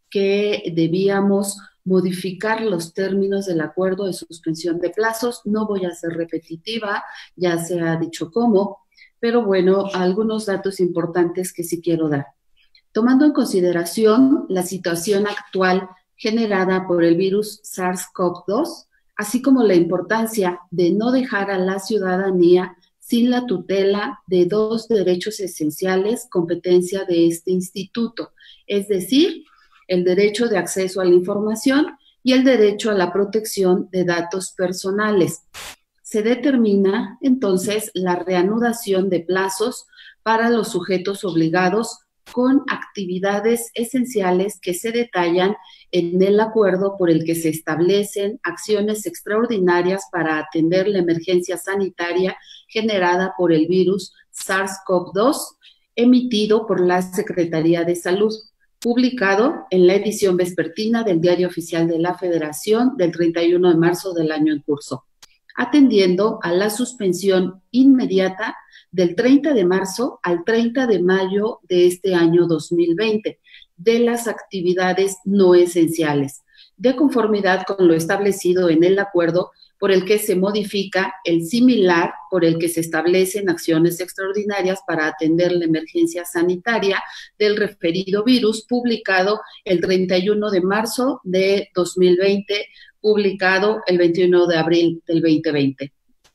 que debíamos modificar los términos del acuerdo de suspensión de plazos. No voy a ser repetitiva, ya se ha dicho cómo, pero bueno, algunos datos importantes que sí quiero dar. Tomando en consideración la situación actual generada por el virus SARS-CoV-2, así como la importancia de no dejar a la ciudadanía sin la tutela de dos derechos esenciales, competencia de este instituto, es decir, el derecho de acceso a la información y el derecho a la protección de datos personales. Se determina entonces la reanudación de plazos para los sujetos obligados con actividades esenciales que se detallan en el acuerdo por el que se establecen acciones extraordinarias para atender la emergencia sanitaria generada por el virus SARS-CoV-2, emitido por la Secretaría de Salud, publicado en la edición vespertina del Diario Oficial de la Federación del 31 de marzo del año en curso, atendiendo a la suspensión inmediata del 30 de marzo al 30 de mayo de este año 2020 de las actividades no esenciales, de conformidad con lo establecido en el acuerdo por el que se modifica el similar por el que se establecen acciones extraordinarias para atender la emergencia sanitaria del referido virus, publicado el 31 de marzo de 2020, publicado el 21 de abril del 2020.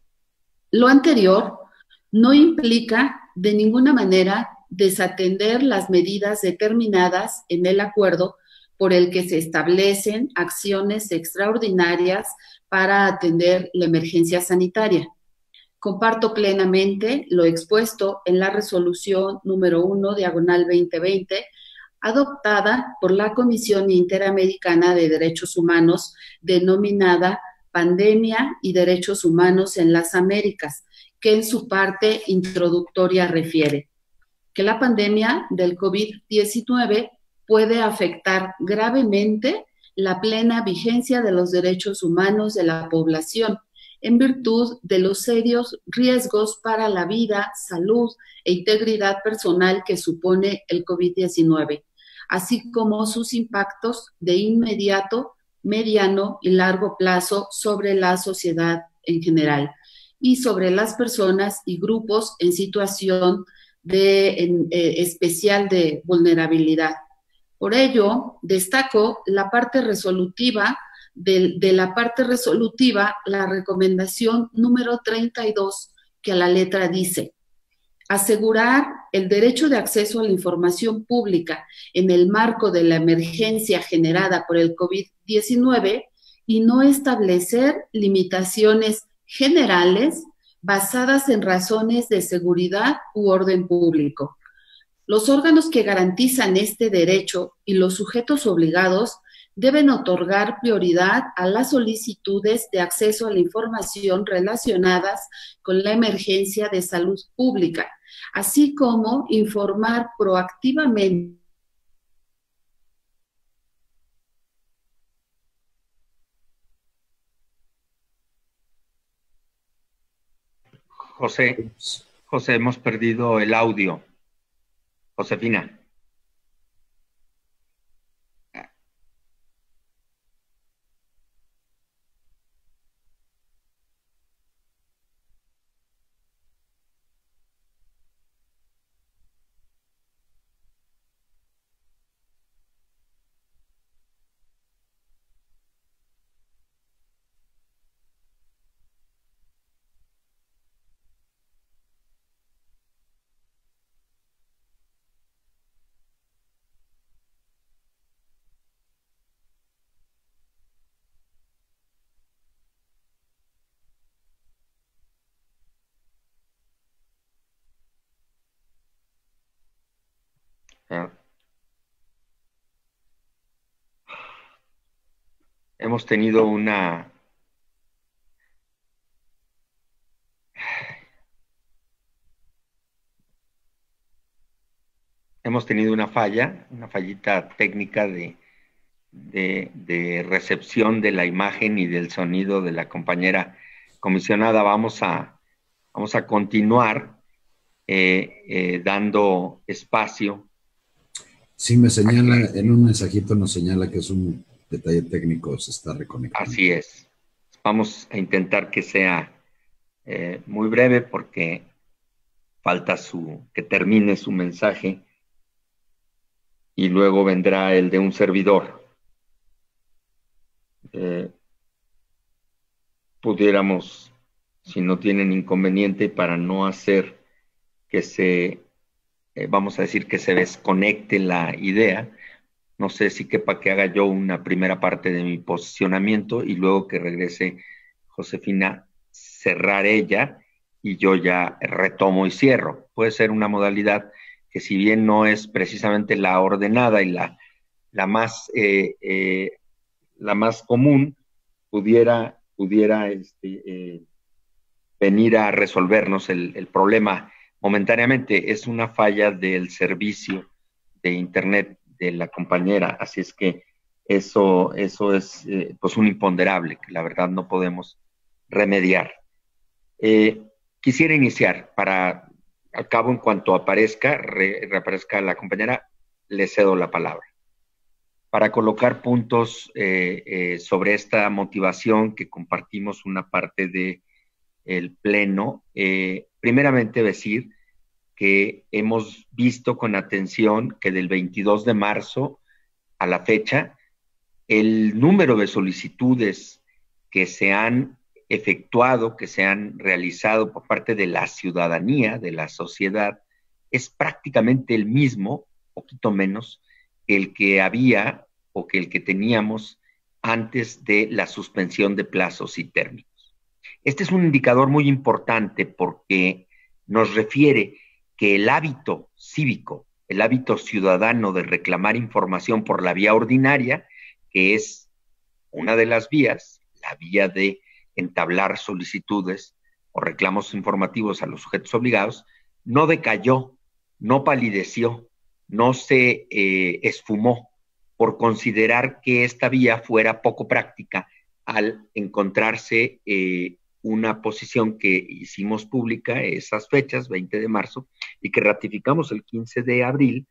Lo anterior no implica de ninguna manera desatender las medidas determinadas en el acuerdo por el que se establecen acciones extraordinarias para atender la emergencia sanitaria. Comparto plenamente lo expuesto en la resolución número 1/2020, adoptada por la Comisión Interamericana de Derechos Humanos, denominada Pandemia y Derechos Humanos en las Américas, que en su parte introductoria refiere que la pandemia del COVID-19 puede afectar gravemente la plena vigencia de los derechos humanos de la población en virtud de los serios riesgos para la vida, salud e integridad personal que supone el COVID-19, así como sus impactos de inmediato, mediano y largo plazo sobre la sociedad en general y sobre las personas y grupos en situación especial de vulnerabilidad. Por ello, destaco la parte resolutiva de la parte resolutiva, la recomendación número 32, que a la letra dice: asegurar el derecho de acceso a la información pública en el marco de la emergencia generada por el COVID-19 y no establecer limitaciones generales basadas en razones de seguridad u orden público. Los órganos que garantizan este derecho y los sujetos obligados deben otorgar prioridad a las solicitudes de acceso a la información relacionadas con la emergencia de salud pública, así como informar proactivamente José, hemos perdido el audio. Josefina. sea, hemos tenido una fallita técnica de recepción de la imagen y del sonido de la compañera comisionada. Vamos a continuar dando espacio. Sí, me señala, en un mensajito nos señala que es un detalle técnico, se está reconectando. Así es. Vamos a intentar que sea muy breve porque falta que termine su mensaje y luego vendrá el de un servidor. Pudiéramos, si no tienen inconveniente, para no hacer que vamos a decir que se desconecte la idea, no sé si quepa que haga yo una primera parte de mi posicionamiento y luego que regrese Josefina, cerrar ella y yo ya retomo y cierro. Puede ser una modalidad que, si bien no es precisamente la ordenada y la más común, pudiera venir a resolvernos el problema momentáneamente. Es una falla del servicio de Internet de la compañera, así es que eso es pues un imponderable que la verdad no podemos remediar. Quisiera iniciar al cabo, en cuanto aparezca, reaparezca la compañera, le cedo la palabra para colocar puntos sobre esta motivación que compartimos una parte del Pleno. Primeramente decir que hemos visto con atención que del 22 de marzo a la fecha, el número de solicitudes que se han efectuado, que se han realizado por parte de la ciudadanía, de la sociedad, es prácticamente el mismo, poquito menos, que el que había o que el que teníamos antes de la suspensión de plazos y términos. Este es un indicador muy importante porque nos refiere que el hábito cívico, el hábito ciudadano de reclamar información por la vía ordinaria, que es una de las vías, la vía de entablar solicitudes o reclamos informativos a los sujetos obligados, no decayó, no palideció, no se esfumó por considerar que esta vía fuera poco práctica al encontrarse una posición que hicimos pública esas fechas, 20 de marzo, y que ratificamos el 15 de abril,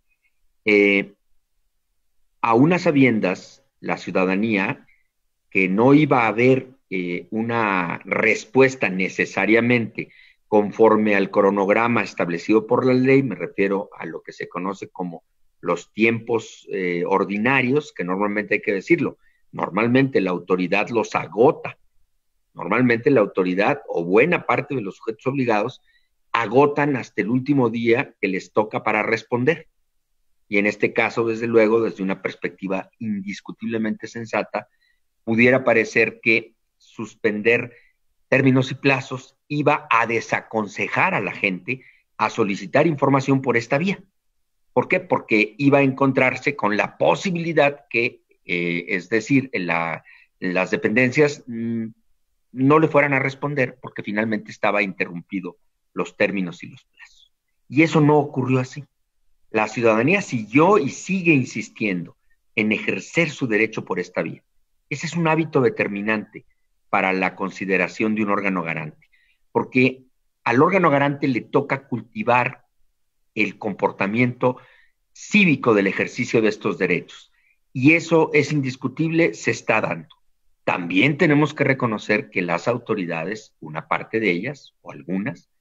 a unas sabiendas, la ciudadanía, que no iba a haber una respuesta necesariamente conforme al cronograma establecido por la ley. Me refiero a lo que se conoce como los tiempos ordinarios, que normalmente, hay que decirlo, normalmente la autoridad los agota. Normalmente la autoridad o buena parte de los sujetos obligados agotan hasta el último día que les toca para responder. Y en este caso, desde luego, desde una perspectiva indiscutiblemente sensata, pudiera parecer que suspender términos y plazos iba a desaconsejar a la gente a solicitar información por esta vía. ¿Por qué? Porque iba a encontrarse con la posibilidad que, es decir, las dependencias no le fueran a responder porque finalmente estaba interrumpido los términos y los plazos. Y eso no ocurrió así. La ciudadanía siguió y sigue insistiendo en ejercer su derecho por esta vía. Ese es un hábito determinante para la consideración de un órgano garante, porque al órgano garante le toca cultivar el comportamiento cívico del ejercicio de estos derechos. Y eso es indiscutible, se está dando. También tenemos que reconocer que las autoridades, una parte de ellas, o algunas,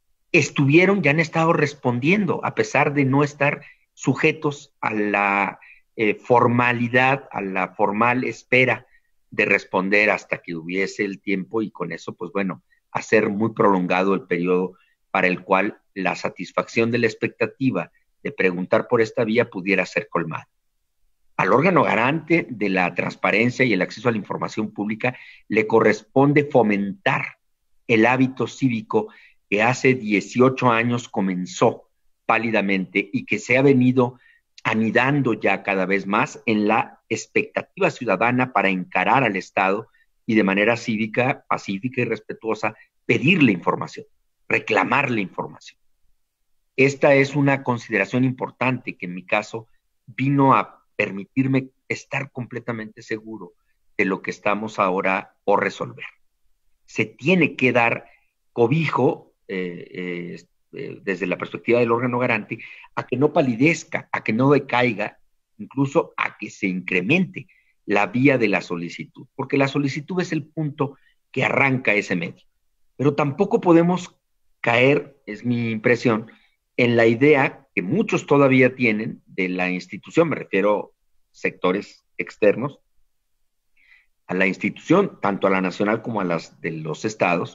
ya han estado respondiendo, a pesar de no estar sujetos a la formalidad, a la formal espera de responder hasta que hubiese el tiempo, y con eso, pues bueno, hacer muy prolongado el periodo para el cual la satisfacción de la expectativa de preguntar por esta vía pudiera ser colmada. Al órgano garante de la transparencia y el acceso a la información pública le corresponde fomentar el hábito cívico que hace 18 años comenzó pálidamente y que se ha venido anidando ya cada vez más en la expectativa ciudadana para encarar al Estado y de manera cívica, pacífica y respetuosa pedirle información, reclamarle información. Esta es una consideración importante que en mi caso vino a permitirme estar completamente seguro de lo que estamos ahora por resolver. Se tiene que dar cobijo desde la perspectiva del órgano garante a que no palidezca, a que no decaiga, incluso a que se incremente la vía de la solicitud, porque la solicitud es el punto que arranca ese medio. Pero tampoco podemos caer, es mi impresión, en la idea que muchos todavía tienen de la institución, me refiero a sectores externos, a la institución, tanto a la nacional como a las de los estados,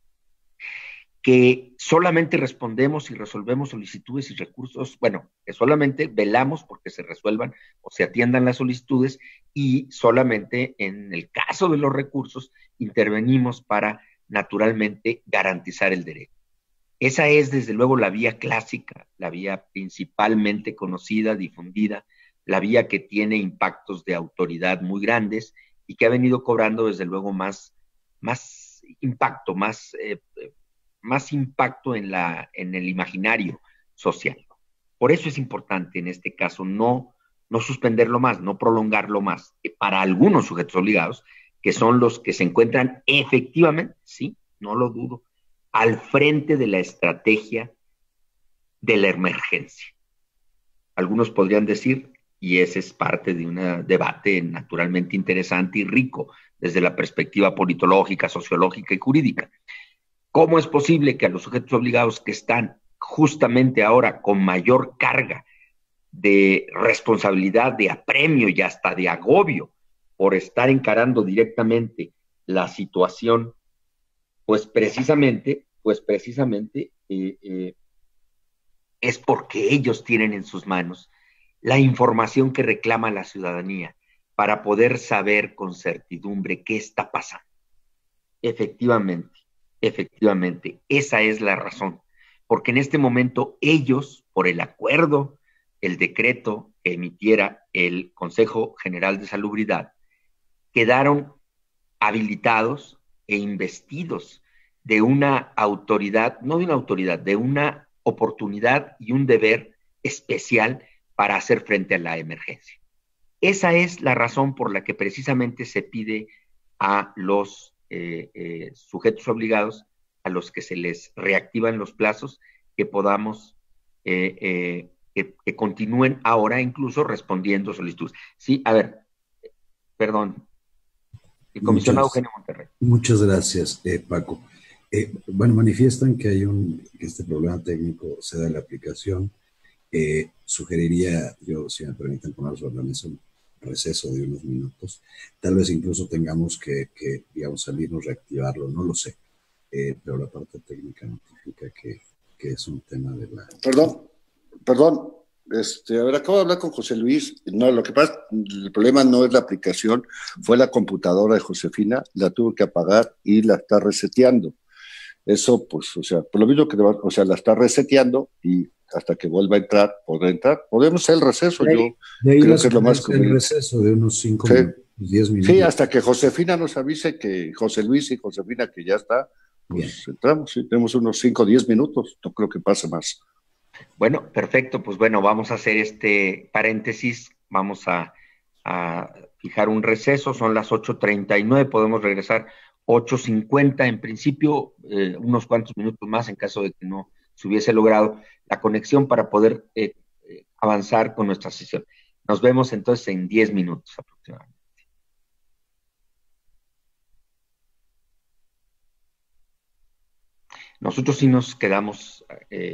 que solamente respondemos y resolvemos solicitudes y recursos, bueno, que solamente velamos porque se resuelvan o se atiendan las solicitudes y solamente en el caso de los recursos intervenimos para naturalmente garantizar el derecho. Esa es desde luego la vía clásica, la vía principalmente conocida, difundida, la vía que tiene impactos de autoridad muy grandes y que ha venido cobrando desde luego más impacto, más impacto en el imaginario social. Por eso es importante en este caso no suspenderlo más, no prolongarlo más, para algunos sujetos obligados, que son los que se encuentran efectivamente, sí, no lo dudo, al frente de la estrategia de la emergencia. Algunos podrían decir, y ese es parte de un debate naturalmente interesante y rico desde la perspectiva politológica, sociológica y jurídica, ¿cómo es posible que a los sujetos obligados que están justamente ahora con mayor carga de responsabilidad, de apremio y hasta de agobio por estar encarando directamente la situación, pues precisamente es porque ellos tienen en sus manos la información que reclama la ciudadanía para poder saber con certidumbre qué está pasando? Efectivamente, esa es la razón, porque en este momento ellos, por el acuerdo, el decreto que emitiera el Consejo General de Salubridad, quedaron habilitados e investidos de una autoridad, no de una autoridad, de una oportunidad y un deber especial para hacer frente a la emergencia. Esa es la razón por la que precisamente se pide a los sujetos obligados, a los que se les reactivan los plazos, que podamos, que continúen ahora incluso respondiendo solicitudes. Sí, a ver, perdón, el comisionado Eugenio Monterrey. Muchas gracias, Paco. Bueno, manifiestan que hay que este problema técnico se da en la aplicación. Sugeriría, yo, si me permiten poner sobre la mesa, un receso de unos minutos. Tal vez incluso tengamos que digamos, salirnos, reactivarlo, no lo sé. Pero la parte técnica notifica que es un tema de la... Perdón. A ver, acabo de hablar con José Luis. No, lo que pasa, el problema no es la aplicación, fue la computadora de Josefina, la tuvo que apagar y la está reseteando. Eso, pues, o sea, por lo mismo que, o sea, la está reseteando y hasta que vuelva a entrar, podrá entrar. Podemos hacer el receso, yo creo que es lo más conveniente. El receso de unos 5 minutos, 10 minutos. Sí, hasta que Josefina nos avise que José Luis y Josefina que ya está, pues bien, entramos, sí, tenemos unos 5 o 10 minutos, no creo que pase más. Bueno, perfecto, pues bueno, vamos a hacer este paréntesis, vamos a fijar un receso, son las 8:39, podemos regresar 8:50 en principio, unos cuantos minutos más en caso de que no se hubiese logrado la conexión para poder avanzar con nuestra sesión. Nos vemos entonces en 10 minutos aproximadamente. Nosotros sí nos quedamos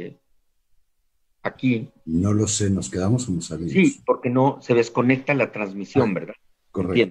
aquí. No lo sé, ¿nos quedamos o nos salimos? Sí, porque no se desconecta la transmisión, ¿verdad? Correcto. Bien.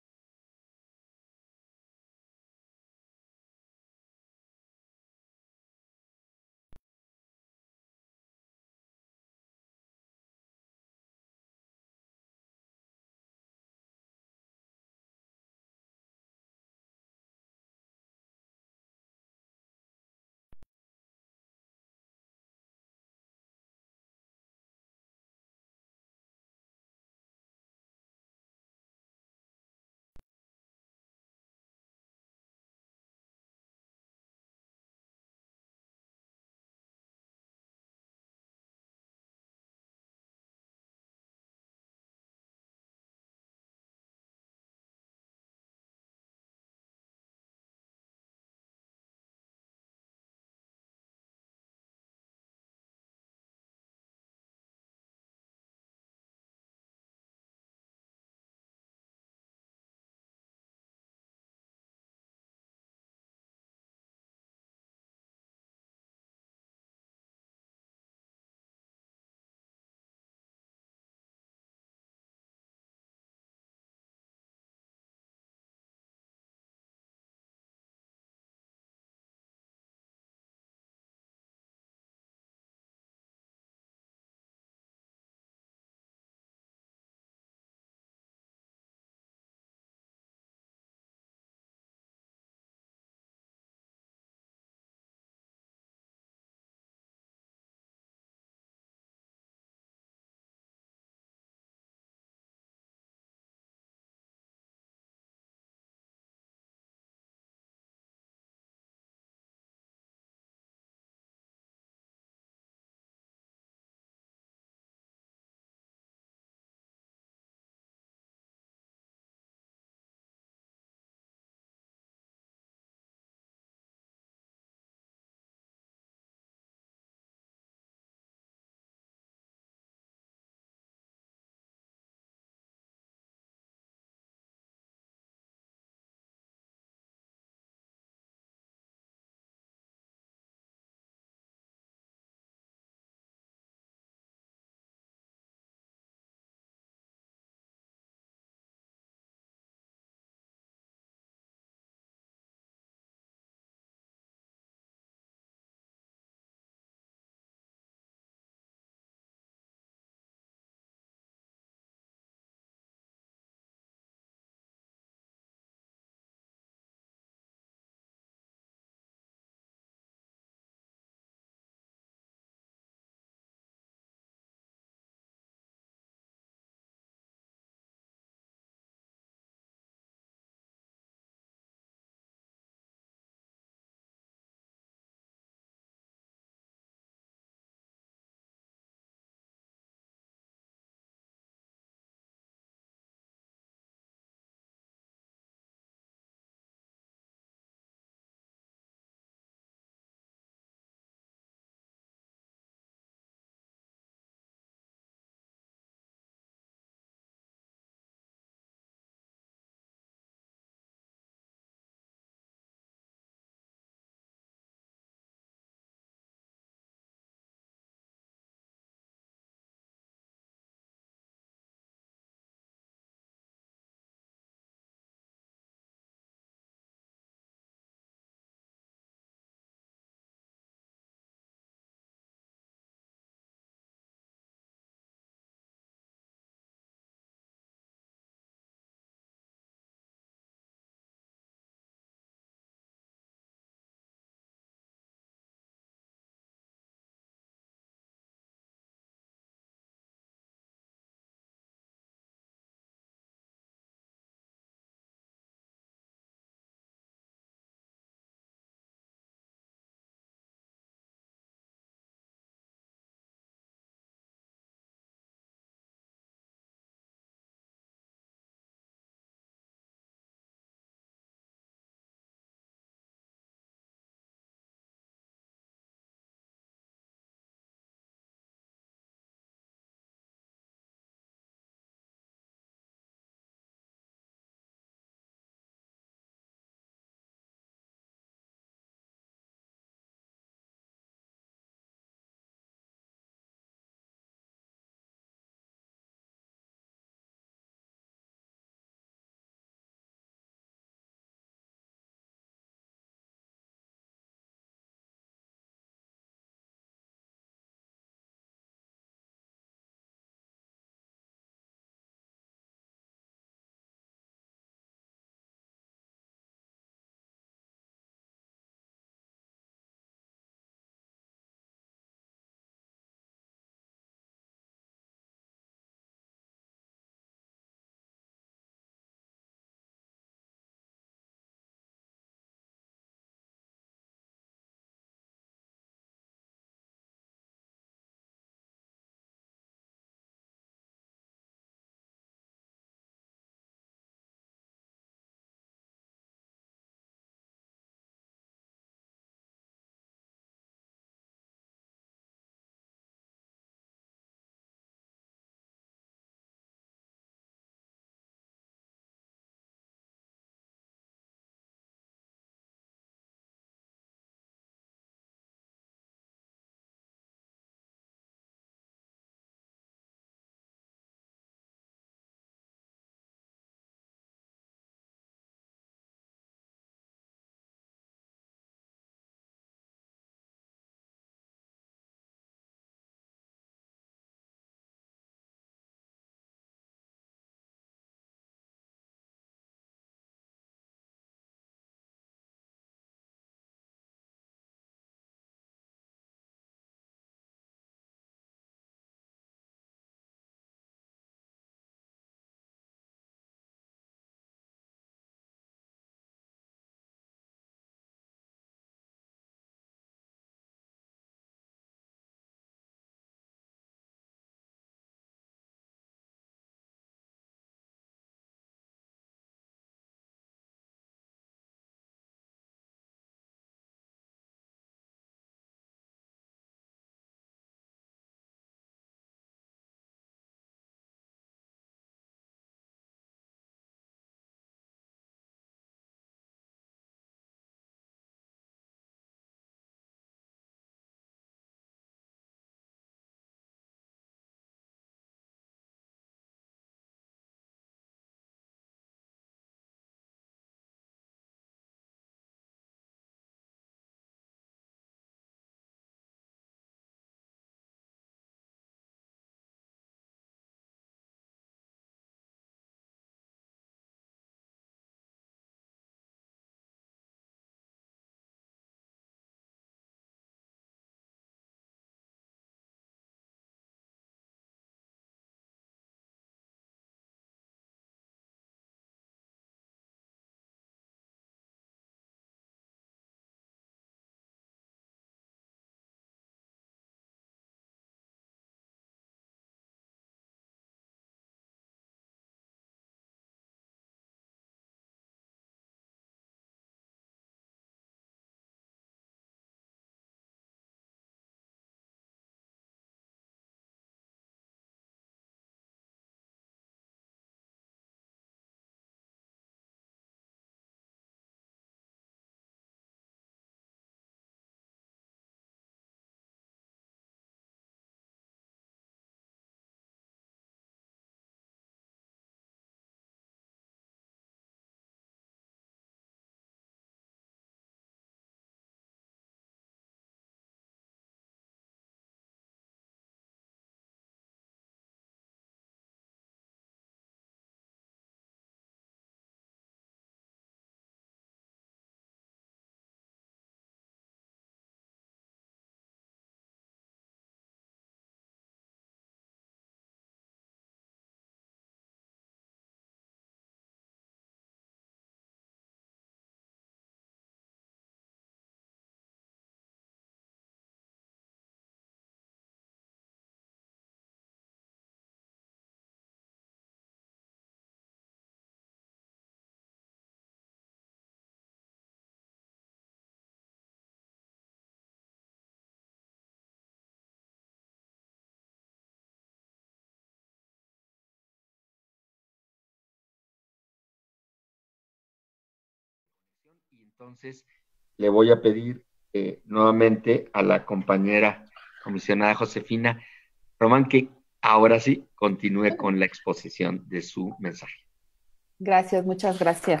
Entonces, le voy a pedir nuevamente a la compañera comisionada Josefina Román que ahora sí continúe con la exposición de su mensaje. Gracias, muchas gracias.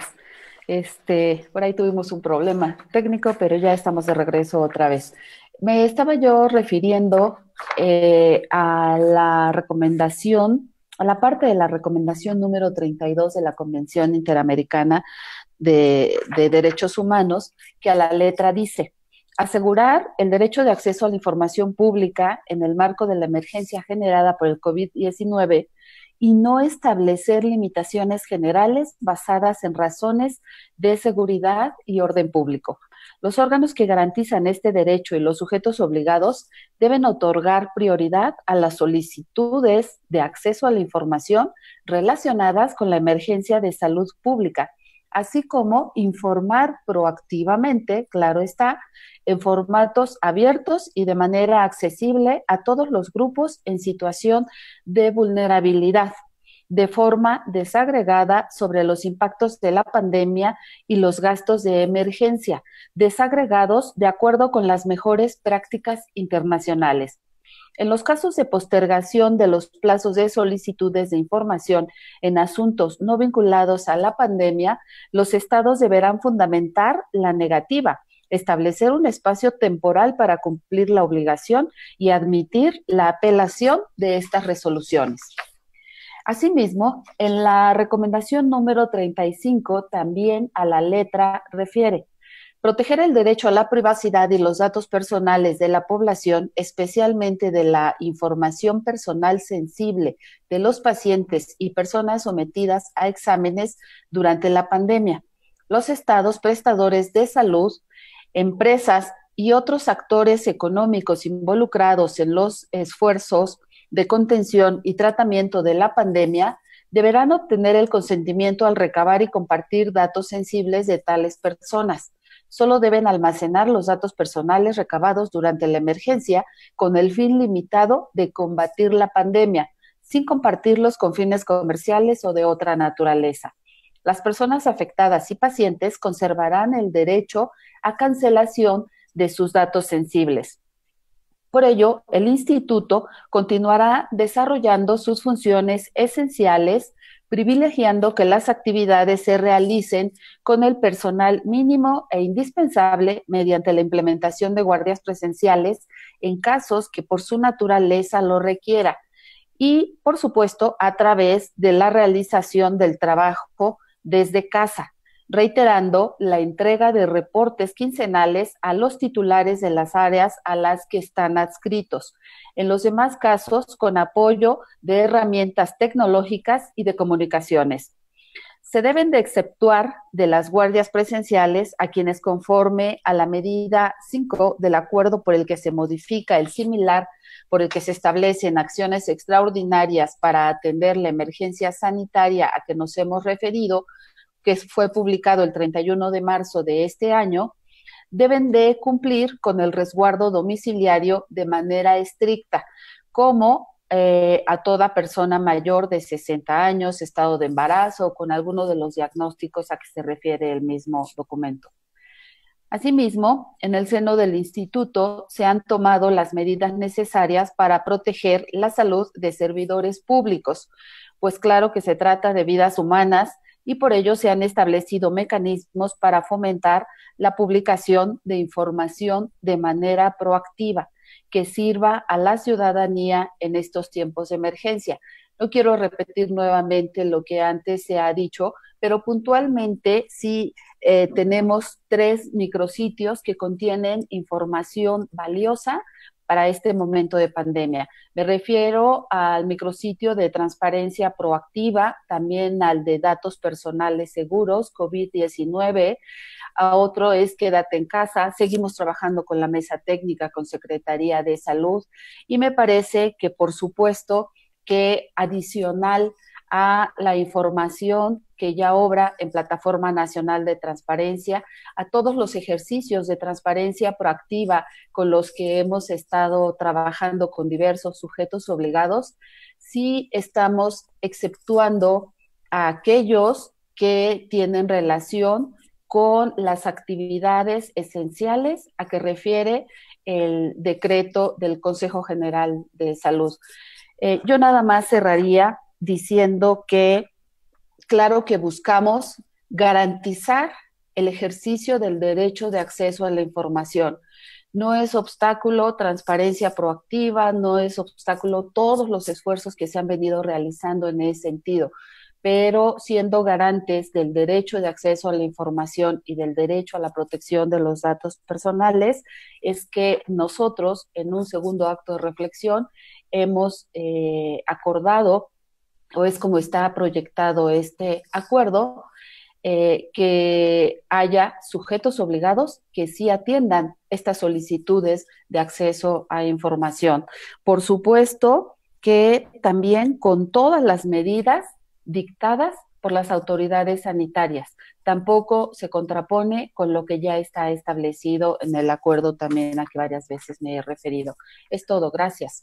Por ahí tuvimos un problema técnico, pero ya estamos de regreso otra vez. Me estaba yo refiriendo a la recomendación, a la parte de la recomendación número 32 de la Convención Interamericana de Derechos Humanos, que a la letra dice: asegurar el derecho de acceso a la información pública en el marco de la emergencia generada por el COVID-19 y no establecer limitaciones generales basadas en razones de seguridad y orden público. Los órganos que garantizan este derecho y los sujetos obligados deben otorgar prioridad a las solicitudes de acceso a la información relacionadas con la emergencia de salud pública, así como informar proactivamente, claro está, en formatos abiertos y de manera accesible a todos los grupos en situación de vulnerabilidad, de forma desagregada sobre los impactos de la pandemia y los gastos de emergencia, desagregados de acuerdo con las mejores prácticas internacionales. En los casos de postergación de los plazos de solicitudes de información en asuntos no vinculados a la pandemia, los estados deberán fundamentar la negativa, establecer un espacio temporal para cumplir la obligación y admitir la apelación de estas resoluciones. Asimismo, en la recomendación número 35, también a la letra refiere: proteger el derecho a la privacidad y los datos personales de la población, especialmente de la información personal sensible de los pacientes y personas sometidas a exámenes durante la pandemia. Los estados prestadores de salud, empresas y otros actores económicos involucrados en los esfuerzos de contención y tratamiento de la pandemia deberán obtener el consentimiento al recabar y compartir datos sensibles de tales personas. Solo deben almacenar los datos personales recabados durante la emergencia con el fin limitado de combatir la pandemia, sin compartirlos con fines comerciales o de otra naturaleza. Las personas afectadas y pacientes conservarán el derecho a cancelación de sus datos sensibles. Por ello, el Instituto continuará desarrollando sus funciones esenciales, privilegiando que las actividades se realicen con el personal mínimo e indispensable mediante la implementación de guardias presenciales en casos que por su naturaleza lo requiera y, por supuesto, a través de la realización del trabajo desde casa, reiterando la entrega de reportes quincenales a los titulares de las áreas a las que están adscritos. En los demás casos, con apoyo de herramientas tecnológicas y de comunicaciones. Se deben de exceptuar de las guardias presenciales a quienes, conforme a la medida 5 del acuerdo por el que se modifica el similar por el que se establecen acciones extraordinarias para atender la emergencia sanitaria a que nos hemos referido, que fue publicado el 31 de marzo de este año, deben de cumplir con el resguardo domiciliario de manera estricta, como a toda persona mayor de 60 años, estado de embarazo o con alguno de los diagnósticos a que se refiere el mismo documento. Asimismo, en el seno del Instituto se han tomado las medidas necesarias para proteger la salud de servidores públicos, pues claro que se trata de vidas humanas, y por ello se han establecido mecanismos para fomentar la publicación de información de manera proactiva que sirva a la ciudadanía en estos tiempos de emergencia. No quiero repetir nuevamente lo que antes se ha dicho, pero puntualmente sí tenemos 3 micrositios que contienen información valiosa para este momento de pandemia. Me refiero al micrositio de transparencia proactiva, también al de datos personales seguros, COVID-19, a otro es Quédate en casa. Seguimos trabajando con la mesa técnica, con Secretaría de Salud, y me parece que, por supuesto, que adicional a la información que ya obra en Plataforma Nacional de Transparencia, a todos los ejercicios de transparencia proactiva con los que hemos estado trabajando con diversos sujetos obligados, sí estamos exceptuando a aquellos que tienen relación con las actividades esenciales a que refiere el decreto del Consejo General de Salud. Yo nada más cerraría diciendo que, claro que buscamos garantizar el ejercicio del derecho de acceso a la información. No es obstáculo transparencia proactiva, no es obstáculo todos los esfuerzos que se han venido realizando en ese sentido, pero siendo garantes del derecho de acceso a la información y del derecho a la protección de los datos personales, es que nosotros, en un segundo acto de reflexión, hemos acordado, o es como está proyectado este acuerdo, que haya sujetos obligados que sí atiendan estas solicitudes de acceso a información. Por supuesto que también con todas las medidas dictadas por las autoridades sanitarias. Tampoco se contrapone con lo que ya está establecido en el acuerdo también a que varias veces me he referido. Es todo, gracias.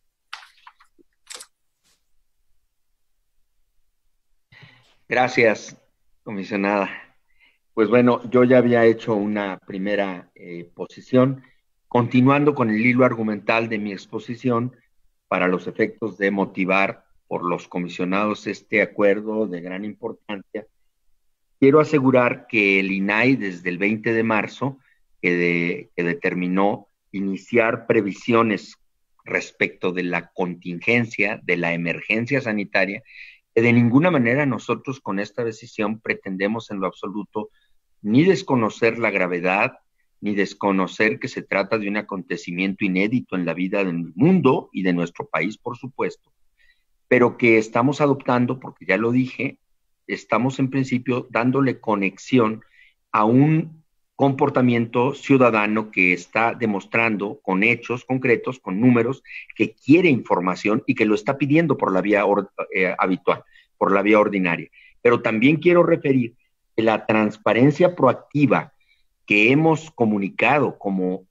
Gracias, comisionada. Pues bueno, yo ya había hecho una primera posición, continuando con el hilo argumental de mi exposición para los efectos de motivar por los comisionados este acuerdo de gran importancia. Quiero asegurar que el INAI desde el 20 de marzo, que determinó iniciar previsiones respecto de la contingencia, de la emergencia sanitaria, que de ninguna manera nosotros con esta decisión pretendemos en lo absoluto ni desconocer la gravedad, ni desconocer que se trata de un acontecimiento inédito en la vida del mundo y de nuestro país, por supuesto, pero que estamos adoptando, porque ya lo dije, estamos en principio dándole conexión a un comportamiento ciudadano que está demostrando con hechos concretos, con números, que quiere información y que lo está pidiendo por la vía habitual, por la vía ordinaria. Pero también quiero referir que la transparencia proactiva que hemos comunicado como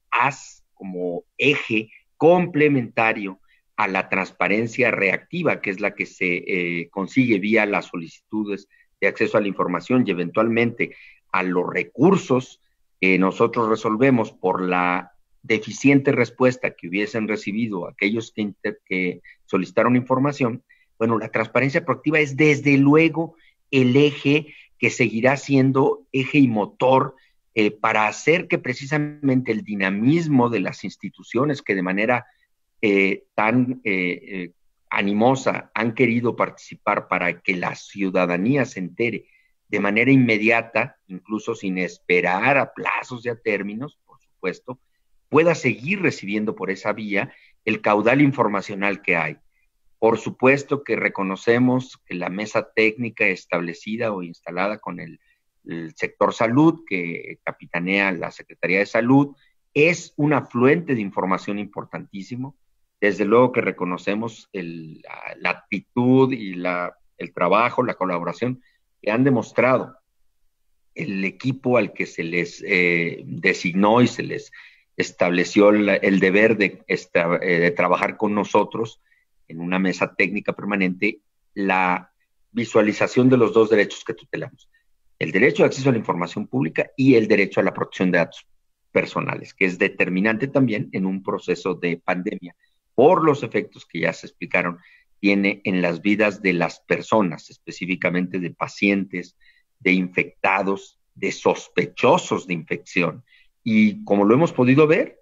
eje complementario a la transparencia reactiva, que es la que se consigue vía las solicitudes de acceso a la información y eventualmente a los recursos que nosotros resolvemos por la deficiente respuesta que hubiesen recibido aquellos que solicitaron información. Bueno, la transparencia proactiva es desde luego el eje que seguirá siendo eje y motor para hacer que precisamente el dinamismo de las instituciones que de manera tan animosa han querido participar para que la ciudadanía se entere de manera inmediata, incluso sin esperar a plazos y a términos, por supuesto, pueda seguir recibiendo por esa vía el caudal informacional que hay. Por supuesto que reconocemos que la mesa técnica establecida o instalada con el sector salud, que capitanea la Secretaría de Salud, es un afluente de información importantísimo. Desde luego que reconocemos la actitud y el trabajo, la colaboración que han demostrado el equipo al que se les designó y se les estableció el deber de trabajar con nosotros en una mesa técnica permanente, la visualización de los dos derechos que tutelamos: el derecho de acceso a la información pública y el derecho a la protección de datos personales, que es determinante también en un proceso de pandemia, por los efectos que ya se explicaron, tiene en las vidas de las personas, específicamente de pacientes, de infectados, de sospechosos de infección. Y como lo hemos podido ver,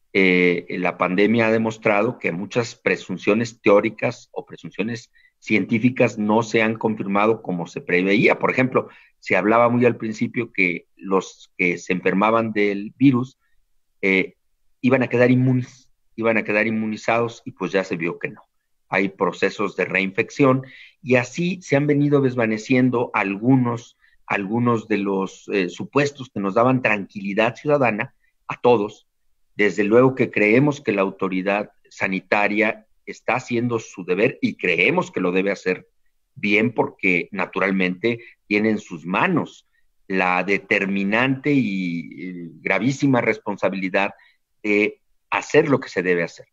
la pandemia ha demostrado que muchas presunciones teóricas o presunciones científicas no se han confirmado como se preveía. Por ejemplo, se hablaba muy al principio que los que se enfermaban del virus iban a quedar inmunes, iban a quedar inmunizados, y pues ya se vio que no. Hay procesos de reinfección y así se han venido desvaneciendo algunos de los supuestos que nos daban tranquilidad ciudadana a todos. Desde luego que creemos que la autoridad sanitaria está haciendo su deber y creemos que lo debe hacer bien, porque naturalmente tiene en sus manos la determinante y gravísima responsabilidad de hacer lo que se debe hacer.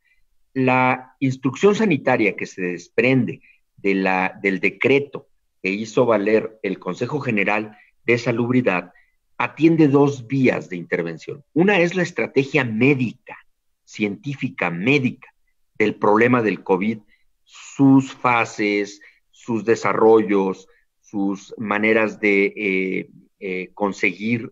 La instrucción sanitaria que se desprende del decreto que hizo valer el Consejo General de Salubridad atiende dos vías de intervención. Una es la estrategia médica, científica, médica, del problema del COVID, sus fases, sus desarrollos, sus maneras de conseguir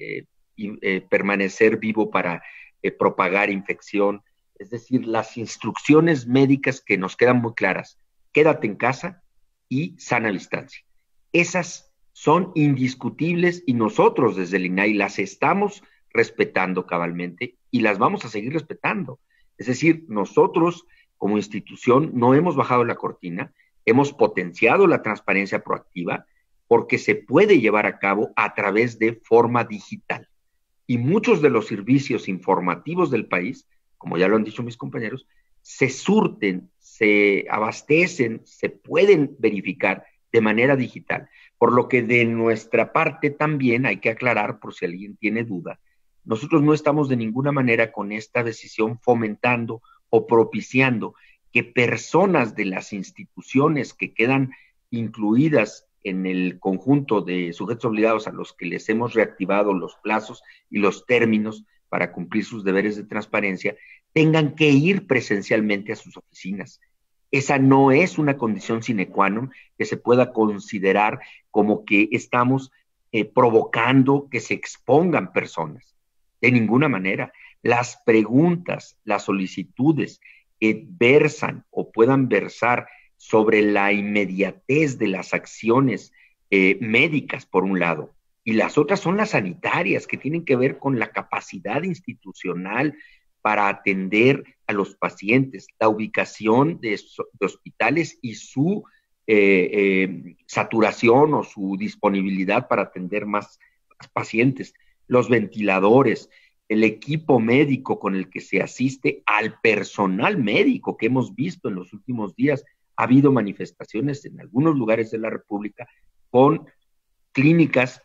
permanecer vivo para propagar infección. Es decir, las instrucciones médicas que nos quedan muy claras: quédate en casa y sana distancia. Esas son indiscutibles y nosotros desde el INAI las estamos respetando cabalmente y las vamos a seguir respetando. Es decir, nosotros como institución no hemos bajado la cortina, hemos potenciado la transparencia proactiva porque se puede llevar a cabo a través de forma digital. Y muchos de los servicios informativos del país, como ya lo han dicho mis compañeros, se surten, se abastecen, se pueden verificar de manera digital. Por lo que de nuestra parte también hay que aclarar, por si alguien tiene duda, nosotros no estamos de ninguna manera con esta decisión fomentando o propiciando que personas de las instituciones que quedan incluidas en el conjunto de sujetos obligados a los que les hemos reactivado los plazos y los términos para cumplir sus deberes de transparencia, tengan que ir presencialmente a sus oficinas. Esa no es una condición sine qua non que se pueda considerar como que estamos provocando que se expongan personas. De ninguna manera. Las preguntas, las solicitudes que versan o puedan versar sobre la inmediatez de las acciones médicas, por un lado, y las otras son las sanitarias, que tienen que ver con la capacidad institucional para atender a los pacientes, la ubicación de hospitales y su saturación o su disponibilidad para atender más pacientes, los ventiladores, el equipo médico con el que se asiste al personal médico que hemos visto en los últimos días. Ha habido manifestaciones en algunos lugares de la República con clínicas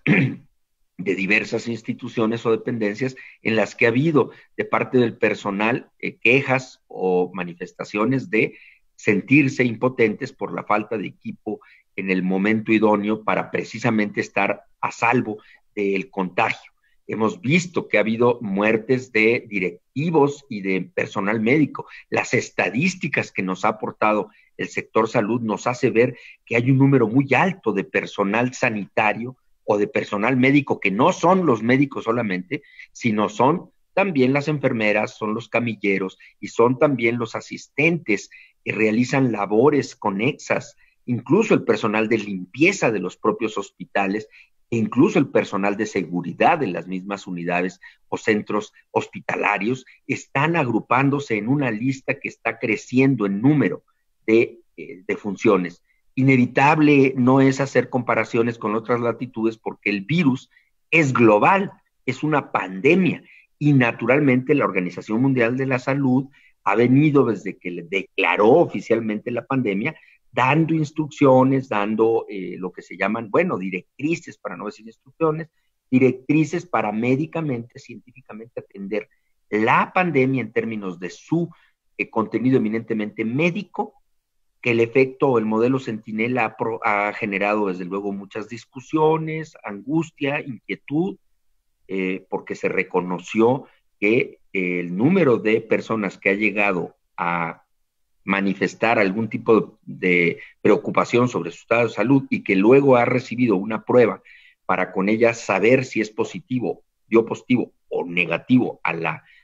de diversas instituciones o dependencias en las que ha habido de parte del personal quejas o manifestaciones de sentirse impotentes por la falta de equipo en el momento idóneo para precisamente estar a salvo del contagio. Hemos visto que ha habido muertes de directivos y de personal médico. Las estadísticas que nos ha aportado el sector salud nos hace ver que hay un número muy alto de personal sanitario o de personal médico que no son los médicos solamente, sino son también las enfermeras, son los camilleros y son también los asistentes que realizan labores conexas, incluso el personal de limpieza de los propios hospitales, e incluso el personal de seguridad de las mismas unidades o centros hospitalarios están agrupándose en una lista que está creciendo en número de funciones. Inevitable no es hacer comparaciones con otras latitudes porque el virus es global, es una pandemia y naturalmente la Organización Mundial de la Salud ha venido desde que declaró oficialmente la pandemia dando instrucciones, dando lo que se llaman, directrices, para no decir instrucciones, directrices para médicamente, científicamente atender la pandemia en términos de su contenido eminentemente médico, que el efecto o el modelo Centinela ha generado desde luego muchas discusiones, angustia, inquietud, porque se reconoció que el número de personas que ha llegado a manifestar algún tipo de preocupación sobre su estado de salud y que luego ha recibido una prueba para con ella saber si es positivo, dio positivo o negativo a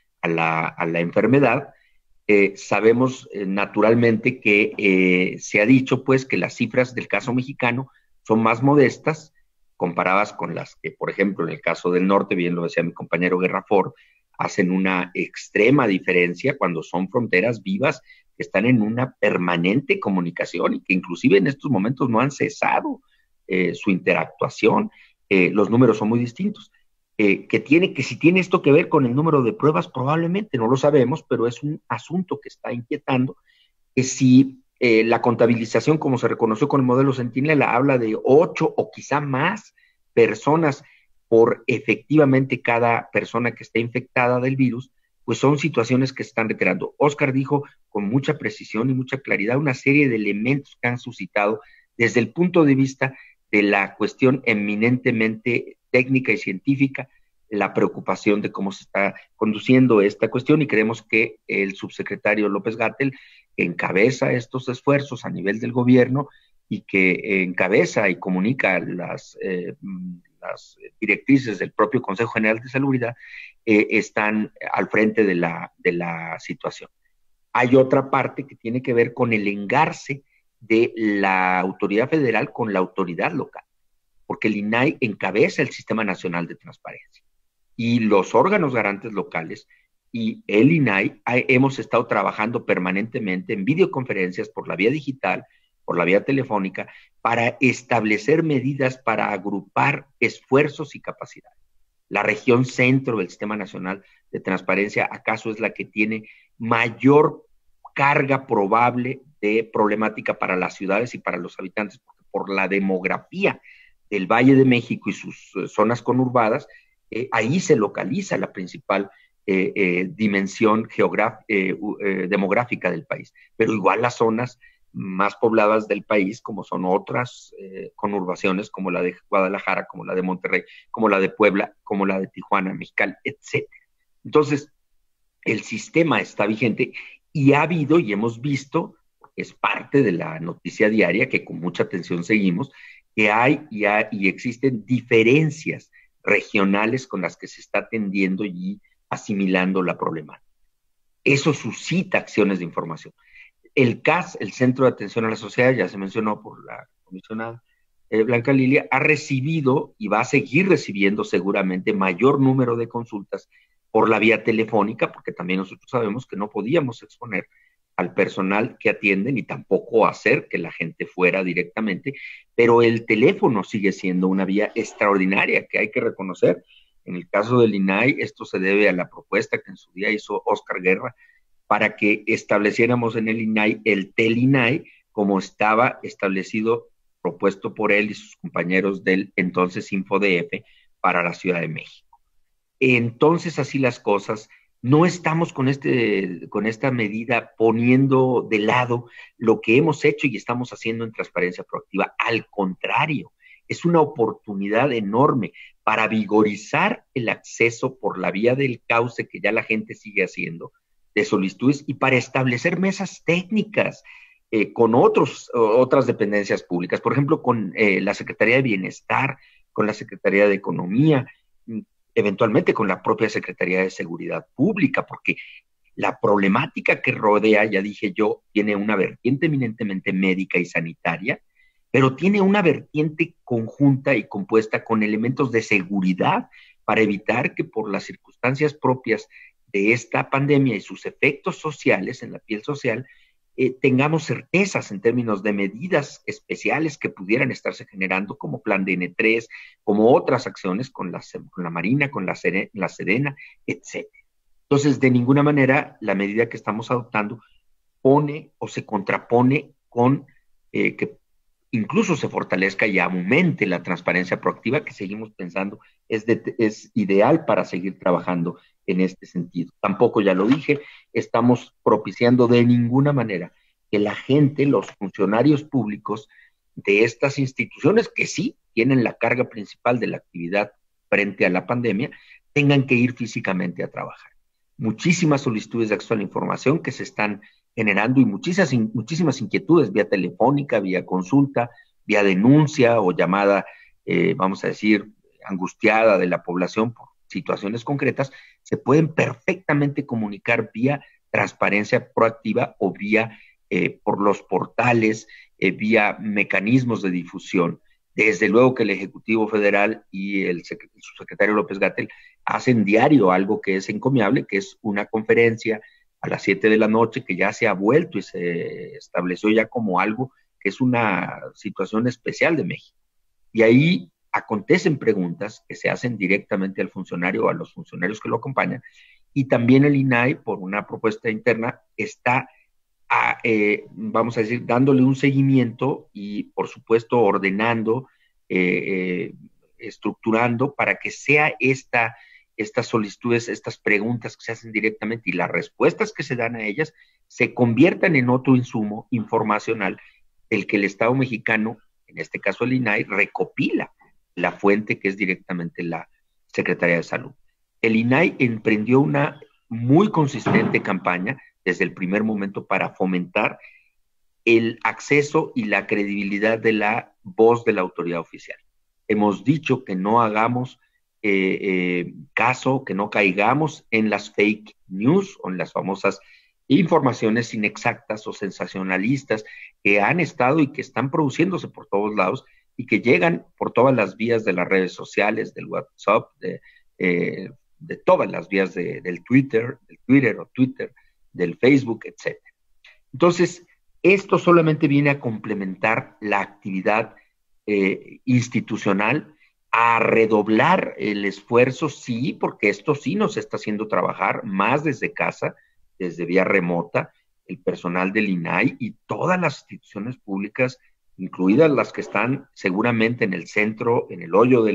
la enfermedad, sabemos naturalmente que se ha dicho pues que las cifras del caso mexicano son más modestas comparadas con las que, por ejemplo, en el caso del norte, bien lo decía mi compañero Guerrafort, hacen una extrema diferencia cuando son fronteras vivas que están en una permanente comunicación y que inclusive en estos momentos no han cesado su interactuación. Los números son muy distintos. Que si tiene esto que ver con el número de pruebas, probablemente, no lo sabemos, pero es un asunto que está inquietando, que si la contabilización, como se reconoció con el modelo Centinela, habla de 8 o quizá más personas por efectivamente cada persona que está infectada del virus, pues son situaciones que se están reiterando. Óscar dijo con mucha precisión y mucha claridad una serie de elementos que han suscitado desde el punto de vista de la cuestión eminentemente técnica y científica la preocupación de cómo se está conduciendo esta cuestión, y creemos que el subsecretario López-Gatell, que encabeza estos esfuerzos a nivel del gobierno y que encabeza y comunica las directrices del propio Consejo General de Salubridad, están al frente de la situación. Hay otra parte que tiene que ver con el engarce de la autoridad federal con la autoridad local, porque el INAI encabeza el Sistema Nacional de Transparencia y los órganos garantes locales y el INAI hemos estado trabajando permanentemente en videoconferencias por la vía digital, por la vía telefónica, para establecer medidas para agrupar esfuerzos y capacidades. La región centro del Sistema Nacional de Transparencia, acaso es la que tiene mayor carga probable de problemática para las ciudades y para los habitantes, porque por la demografía del Valle de México y sus zonas conurbadas, ahí se localiza la principal dimensión demográfica del país. Pero igual las zonas más pobladas del país, como son otras conurbaciones, como la de Guadalajara, como la de Monterrey, como la de Puebla, como la de Tijuana, Mexicali, etc. Entonces, el sistema está vigente y ha habido, y hemos visto, es parte de la noticia diaria que con mucha atención seguimos, que hay y existen diferencias regionales con las que se está atendiendo y asimilando la problemática. Eso suscita acciones de información. El CAS, el Centro de Atención a la Sociedad, ya se mencionó por la comisionada Blanca Lilia, ha recibido y va a seguir recibiendo seguramente mayor número de consultas por la vía telefónica, porque también nosotros sabemos que no podíamos exponer al personal que atiende, ni tampoco hacer que la gente fuera directamente, pero el teléfono sigue siendo una vía extraordinaria que hay que reconocer. En el caso del INAI, esto se debe a la propuesta que en su día hizo Oscar Guerra para que estableciéramos en el INAI el TEL-INAI como estaba establecido, propuesto por él y sus compañeros del entonces InfoDF para la Ciudad de México. Entonces, así las cosas, no estamos con esta medida poniendo de lado lo que hemos hecho y estamos haciendo en transparencia proactiva. Al contrario, es una oportunidad enorme para vigorizar el acceso por la vía del cauce que ya la gente sigue haciendo de solicitudes y para establecer mesas técnicas con otras dependencias públicas, por ejemplo, con la Secretaría de Bienestar, con la Secretaría de Economía, eventualmente con la propia Secretaría de Seguridad Pública, porque la problemática que rodea, ya dije yo, tiene una vertiente eminentemente médica y sanitaria, pero tiene una vertiente conjunta y compuesta con elementos de seguridad para evitar que por las circunstancias propias de esta pandemia y sus efectos sociales en la piel social, tengamos certezas en términos de medidas especiales que pudieran estarse generando como Plan de N3, como otras acciones con la Marina, con la Sedena, etc. Entonces, de ninguna manera, la medida que estamos adoptando pone o se contrapone con que incluso se fortalezca y aumente la transparencia proactiva, que seguimos pensando es ideal para seguir trabajando en este sentido. Tampoco, ya lo dije, estamos propiciando de ninguna manera que la gente, los funcionarios públicos de estas instituciones, que sí tienen la carga principal de la actividad frente a la pandemia, tengan que ir físicamente a trabajar. Muchísimas solicitudes de acceso a la información que se están generando y muchísimas inquietudes vía telefónica, vía consulta, vía denuncia o llamada, vamos a decir, angustiada de la población por situaciones concretas, se pueden perfectamente comunicar vía transparencia proactiva o vía por los portales, vía mecanismos de difusión. Desde luego que el Ejecutivo Federal y el subsecretario López-Gatell hacen diario algo que es encomiable, que es una conferencia a las 7 de la noche, que ya se ha vuelto y se estableció ya como algo que es una situación especial de México. Y ahí acontecen preguntas que se hacen directamente al funcionario o a los funcionarios que lo acompañan, y también el INAI, por una propuesta interna, está, vamos a decir, dándole un seguimiento y, por supuesto, ordenando, estructurando para que sea estas solicitudes, estas preguntas que se hacen directamente y las respuestas que se dan a ellas se conviertan en otro insumo informacional del que el Estado mexicano, en este caso el INAI, recopila la fuente, que es directamente la Secretaría de Salud. El INAI emprendió una muy consistente campaña desde el primer momento para fomentar el acceso y la credibilidad de la voz de la autoridad oficial. Hemos dicho que no hagamos caso, que no caigamos en las fake news o en las famosas informaciones inexactas o sensacionalistas que han estado y que están produciéndose por todos lados y que llegan por todas las vías de las redes sociales, del WhatsApp, de todas las vías del Twitter o Twitter, del Facebook, etc. Entonces, esto solamente viene a complementar la actividad institucional, a redoblar el esfuerzo, sí, porque esto sí nos está haciendo trabajar más desde casa, desde vía remota, el personal del INAI y todas las instituciones públicas, incluidas las que están seguramente en el centro, en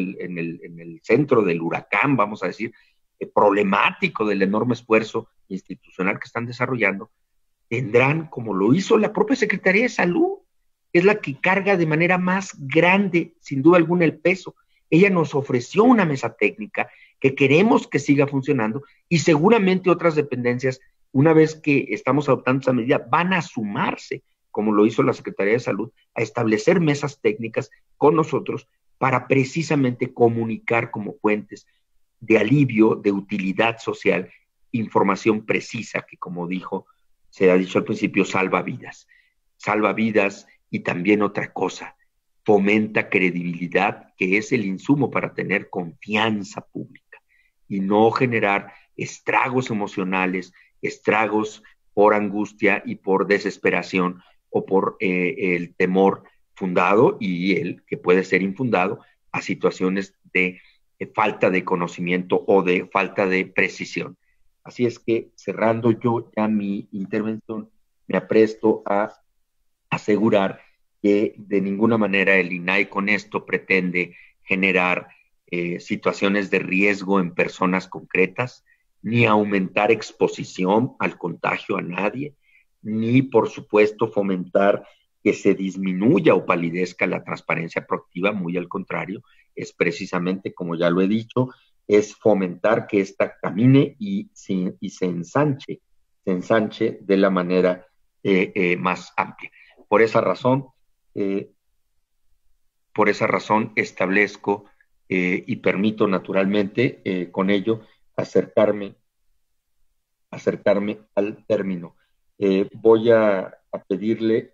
el centro del huracán, vamos a decir, problemático del enorme esfuerzo institucional que están desarrollando, tendrán, como lo hizo la propia Secretaría de Salud, que es la que carga de manera más grande, sin duda alguna, el peso. Ella nos ofreció una mesa técnica que queremos que siga funcionando y seguramente otras dependencias, una vez que estamos adoptando esa medida, van a sumarse, como lo hizo la Secretaría de Salud, a establecer mesas técnicas con nosotros para precisamente comunicar como fuentes de alivio, de utilidad social, información precisa que, como se ha dicho al principio, salva vidas. Salva vidas y también otra cosa, fomenta credibilidad, que es el insumo para tener confianza pública y no generar estragos emocionales, estragos por angustia y por desesperación o por el temor fundado y el que puede ser infundado a situaciones de falta de conocimiento o de falta de precisión. Así es que, cerrando yo ya mi intervención, me apresto a asegurar que de ninguna manera el INAI con esto pretende generar situaciones de riesgo en personas concretas, ni aumentar exposición al contagio a nadie, ni por supuesto fomentar que se disminuya o palidezca la transparencia proactiva, muy al contrario, es precisamente, como ya lo he dicho, es fomentar que ésta camine y se ensanche de la manera más amplia. Por esa razón establezco y permito naturalmente con ello acercarme al término. Voy a pedirle,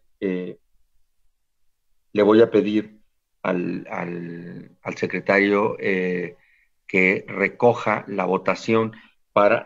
le voy a pedir al secretario que recoja la votación para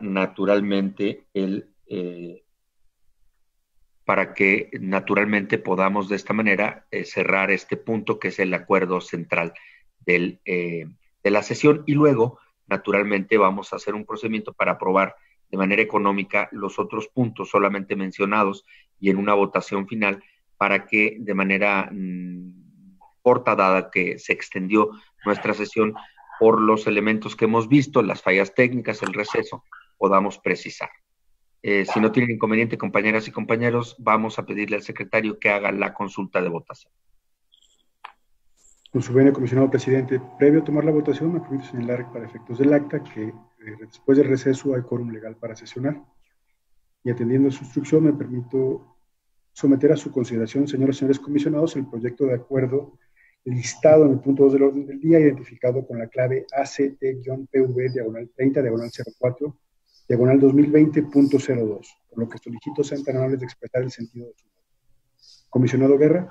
para que naturalmente podamos de esta manera cerrar este punto que es el acuerdo central de la sesión y luego naturalmente vamos a hacer un procedimiento para aprobar de manera económica los otros puntos solamente mencionados y en una votación final para que de manera corta, dada que se extendió nuestra sesión por los elementos que hemos visto, las fallas técnicas, el receso, podamos precisar. Si no tienen inconveniente, compañeras y compañeros, vamos a pedirle al secretario que haga la consulta de votación. Con su venia, comisionado presidente, previo a tomar la votación, me permito señalar para efectos del acta que después del receso hay quórum legal para sesionar. Y atendiendo a su instrucción, me permito someter a su consideración, señoras y señores comisionados, el proyecto de acuerdo listado en el punto 2 del orden del día, identificado con la clave ACT-PV/30/04, diagonal 2020.02, por lo que solicito sean tan amables de expresar el sentido de su voto. Comisionado Guerra.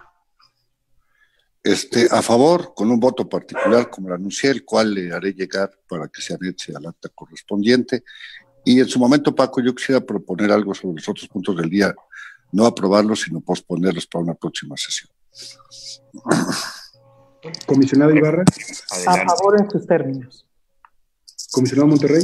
A favor, con un voto particular, como lo anuncié, el cual le haré llegar para que se anexe al acta correspondiente. Y en su momento, Paco, yo quisiera proponer algo sobre los otros puntos del día, no aprobarlos, sino posponerlos para una próxima sesión. Comisionado Ibarra. Adelante. A favor en sus términos. Comisionado Monterrey.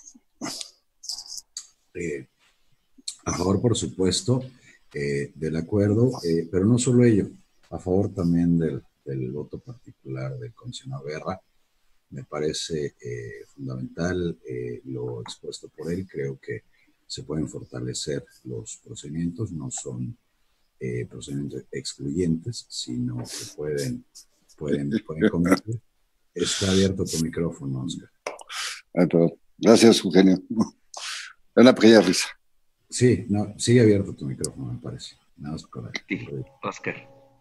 A favor, por supuesto, del acuerdo, pero no solo ello, a favor también del voto particular del comisionado Guerra. Me parece fundamental lo expuesto por él. Creo que se pueden fortalecer los procedimientos, no son procedimientos excluyentes, sino que pueden convertir. Está abierto tu micrófono, Oscar. Gracias, Eugenio. Una pequeña risa. Sí, no, sigue abierto tu micrófono, me parece. Nada más por ahí. Sí, Oscar.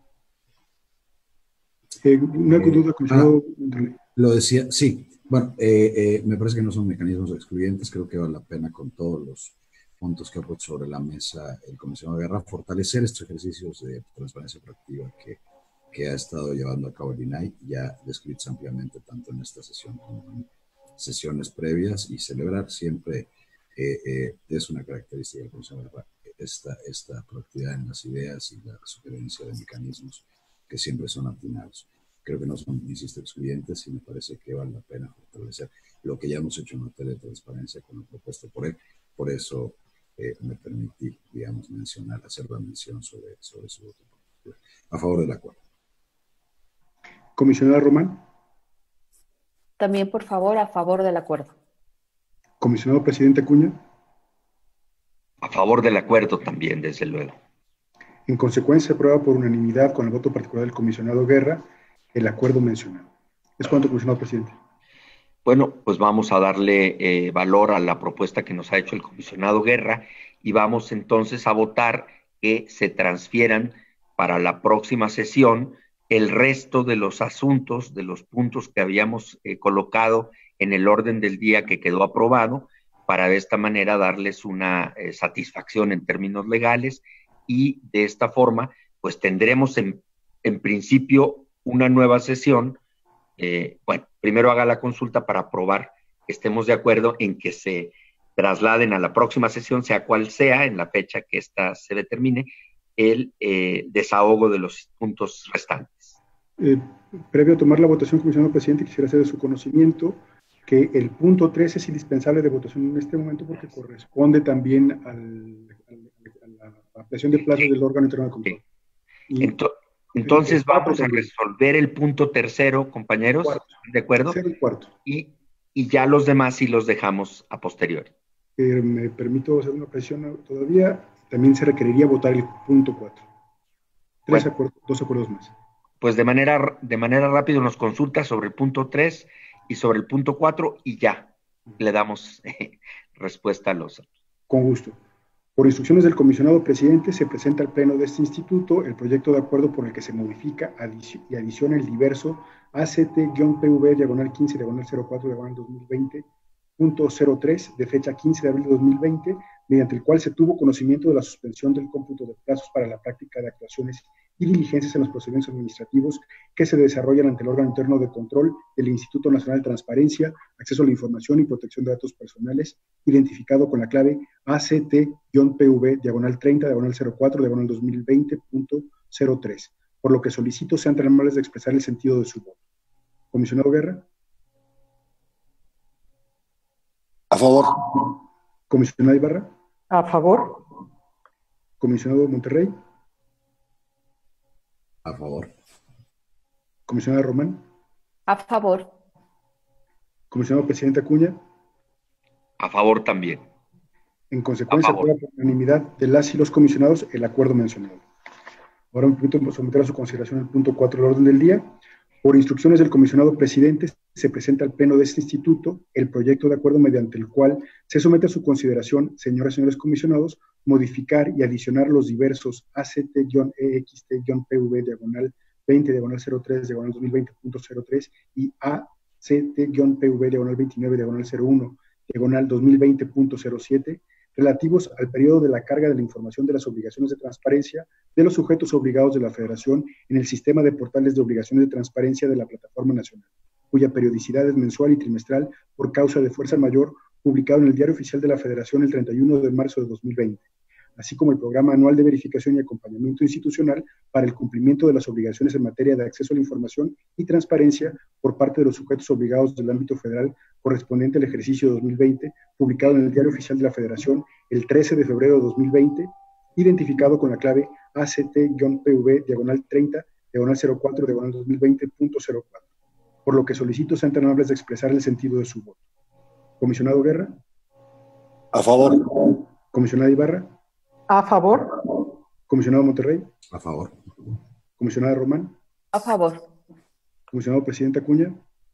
Una duda, comisionado. Lo decía, sí. Bueno, me parece que no son mecanismos excluyentes. Creo que vale la pena, con todos los puntos que ha puesto sobre la mesa el comisionado Guerra, fortalecer estos ejercicios de transparencia proactiva que ha estado llevando a cabo el INAI, ya descritos ampliamente tanto en esta sesión como en sesiones previas, y celebrar siempre es una característica del comisionado Guerra, esta proactividad en las ideas y la sugerencia de mecanismos que siempre son atinados. Creo que no son, insisto, excluyentes, y me parece que vale la pena fortalecer lo que ya hemos hecho en materia de transparencia con lo propuesto por él. Por eso me permití, digamos, hacer la mención sobre su voto. A favor del acuerdo. Comisionada Román. También, por favor, a favor del acuerdo. Comisionado presidente Acuña. A favor del acuerdo también, desde luego. En consecuencia, se aprueba por unanimidad con el voto particular del comisionado Guerra el acuerdo mencionado. Es cuanto, comisionado presidente. Bueno, pues vamos a darle valor a la propuesta que nos ha hecho el comisionado Guerra, y vamos entonces a votar que se transfieran para la próxima sesión el resto de los asuntos, de los puntos que habíamos colocado en el orden del día que quedó aprobado, para de esta manera darles una satisfacción en términos legales, y de esta forma pues tendremos en principio una nueva sesión. Bueno, primero haga la consulta para aprobar que estemos de acuerdo en que se trasladen a la próxima sesión, sea cual sea, en la fecha que ésta se determine, el desahogo de los puntos restantes. Previo a tomar la votación, comisionado presidente, quisiera hacer de su conocimiento que el punto 3 es indispensable de votación en este momento porque corresponde también a la ampliación de plazos del órgano interno de control. Sí. Entonces vamos a resolver el punto tercero, compañeros, ¿de acuerdo? Tercero y cuarto. Y ya los demás sí los dejamos a posteriori. Me permito hacer una presión todavía. También se requeriría votar el punto 4. Dos acuerdos más. Pues de manera rápida nos consulta sobre el punto 3 y sobre el punto 4 y ya le damos respuesta a los... Con gusto. Por instrucciones del comisionado presidente, se presenta al Pleno de este instituto el proyecto de acuerdo por el que se modifica y adiciona el diverso ACT-PV/15/04/2020.03 de fecha 15 de abril de 2020, mediante el cual se tuvo conocimiento de la suspensión del cómputo de plazos para la práctica de actuaciones y diligencias en los procedimientos administrativos que se desarrollan ante el órgano interno de control del Instituto Nacional de Transparencia, Acceso a la Información y Protección de Datos Personales, identificado con la clave ACT-PV/30/04/2020.03, por lo que solicito sean tan amables de expresar el sentido de su voto. Comisionado Guerra. A favor. Comisionado Ibarra. A favor. Comisionado Monterrey. A favor. Comisionada Román. A favor. Comisionado presidente Acuña. A favor también. En consecuencia, aprueba por unanimidad de las y los comisionados el acuerdo mencionado. Ahora me permito someter a su consideración el punto 4 del orden del día. Por instrucciones del comisionado presidente, se presenta al Pleno de este instituto el proyecto de acuerdo mediante el cual se somete a su consideración, señoras y señores comisionados, modificar y adicionar los diversos ACT-EXT-PV/20-03/2020.03 y ACT-PV/29/01/2020.07 relativos al periodo de la carga de la información de las obligaciones de transparencia de los sujetos obligados de la Federación en el sistema de portales de obligaciones de transparencia de la Plataforma Nacional, cuya periodicidad es mensual y trimestral por causa de fuerza mayor, publicado en el Diario Oficial de la Federación el 31 de marzo de 2020, así como el Programa Anual de Verificación y Acompañamiento Institucional para el cumplimiento de las obligaciones en materia de acceso a la información y transparencia por parte de los sujetos obligados del ámbito federal correspondiente al ejercicio 2020, publicado en el Diario Oficial de la Federación el 13 de febrero de 2020, identificado con la clave ACT-PV/30/04/2020.04, por lo que solicito sean tan amables de expresar el sentido de su voto. Comisionado Guerra. A favor. Comisionada Ibarra. A favor. Comisionado Monterrey. A favor. Comisionada Román. A favor. Comisionado presidente Acuña.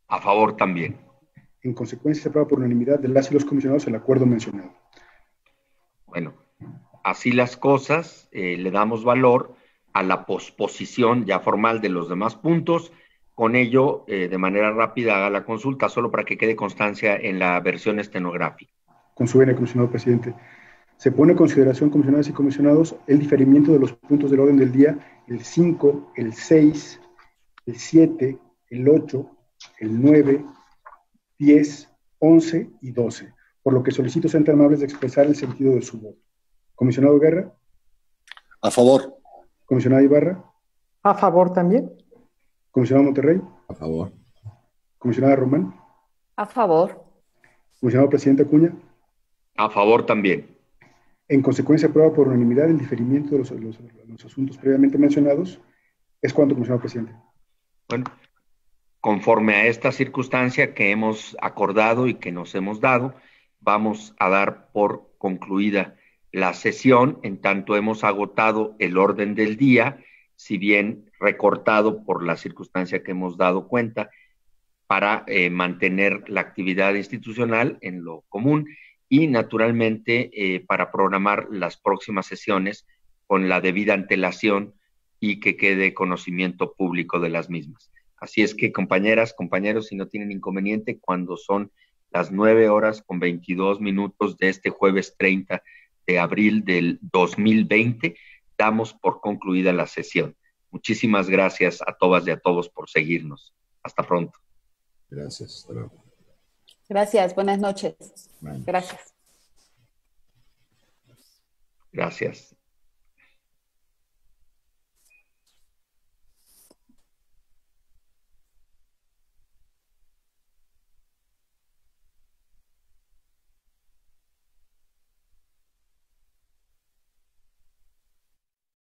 A favor también. En consecuencia, se aprueba por unanimidad de las y los comisionados el acuerdo mencionado. Bueno, así las cosas, le damos valor a la posposición ya formal de los demás puntos. Con ello, de manera rápida, haga la consulta, solo para que quede constancia en la versión estenográfica. Con su venia, comisionado presidente. Se pone en consideración, comisionadas y comisionados, el diferimiento de los puntos del orden del día, el 5, el 6, el 7, el 8, el 9, 10, 11 y 12, por lo que solicito sean tan amables de expresar el sentido de su voto. Comisionado Guerra. A favor. Comisionada Ibarra. A favor también. Comisionado Monterrey. A favor. Comisionada Román. A favor. Comisionado presidente Acuña. A favor también. En consecuencia, aprueba por unanimidad el diferimiento de los asuntos previamente mencionados. ¿Es cuanto, comisionado presidente? Bueno, conforme a esta circunstancia que hemos acordado y que nos hemos dado, vamos a dar por concluida la sesión, en tanto hemos agotado el orden del día, si bien recortado por la circunstancia que hemos dado cuenta, para mantener la actividad institucional en lo común y naturalmente para programar las próximas sesiones con la debida antelación y que quede conocimiento público de las mismas. Así es que, compañeras, compañeros, si no tienen inconveniente, cuando son las 9:22 de este jueves 30 de abril del 2020, damos por concluida la sesión. Muchísimas gracias a todas y a todos por seguirnos. Hasta pronto. Gracias. Hasta luego. Gracias. Buenas noches. Bueno. Gracias. Gracias.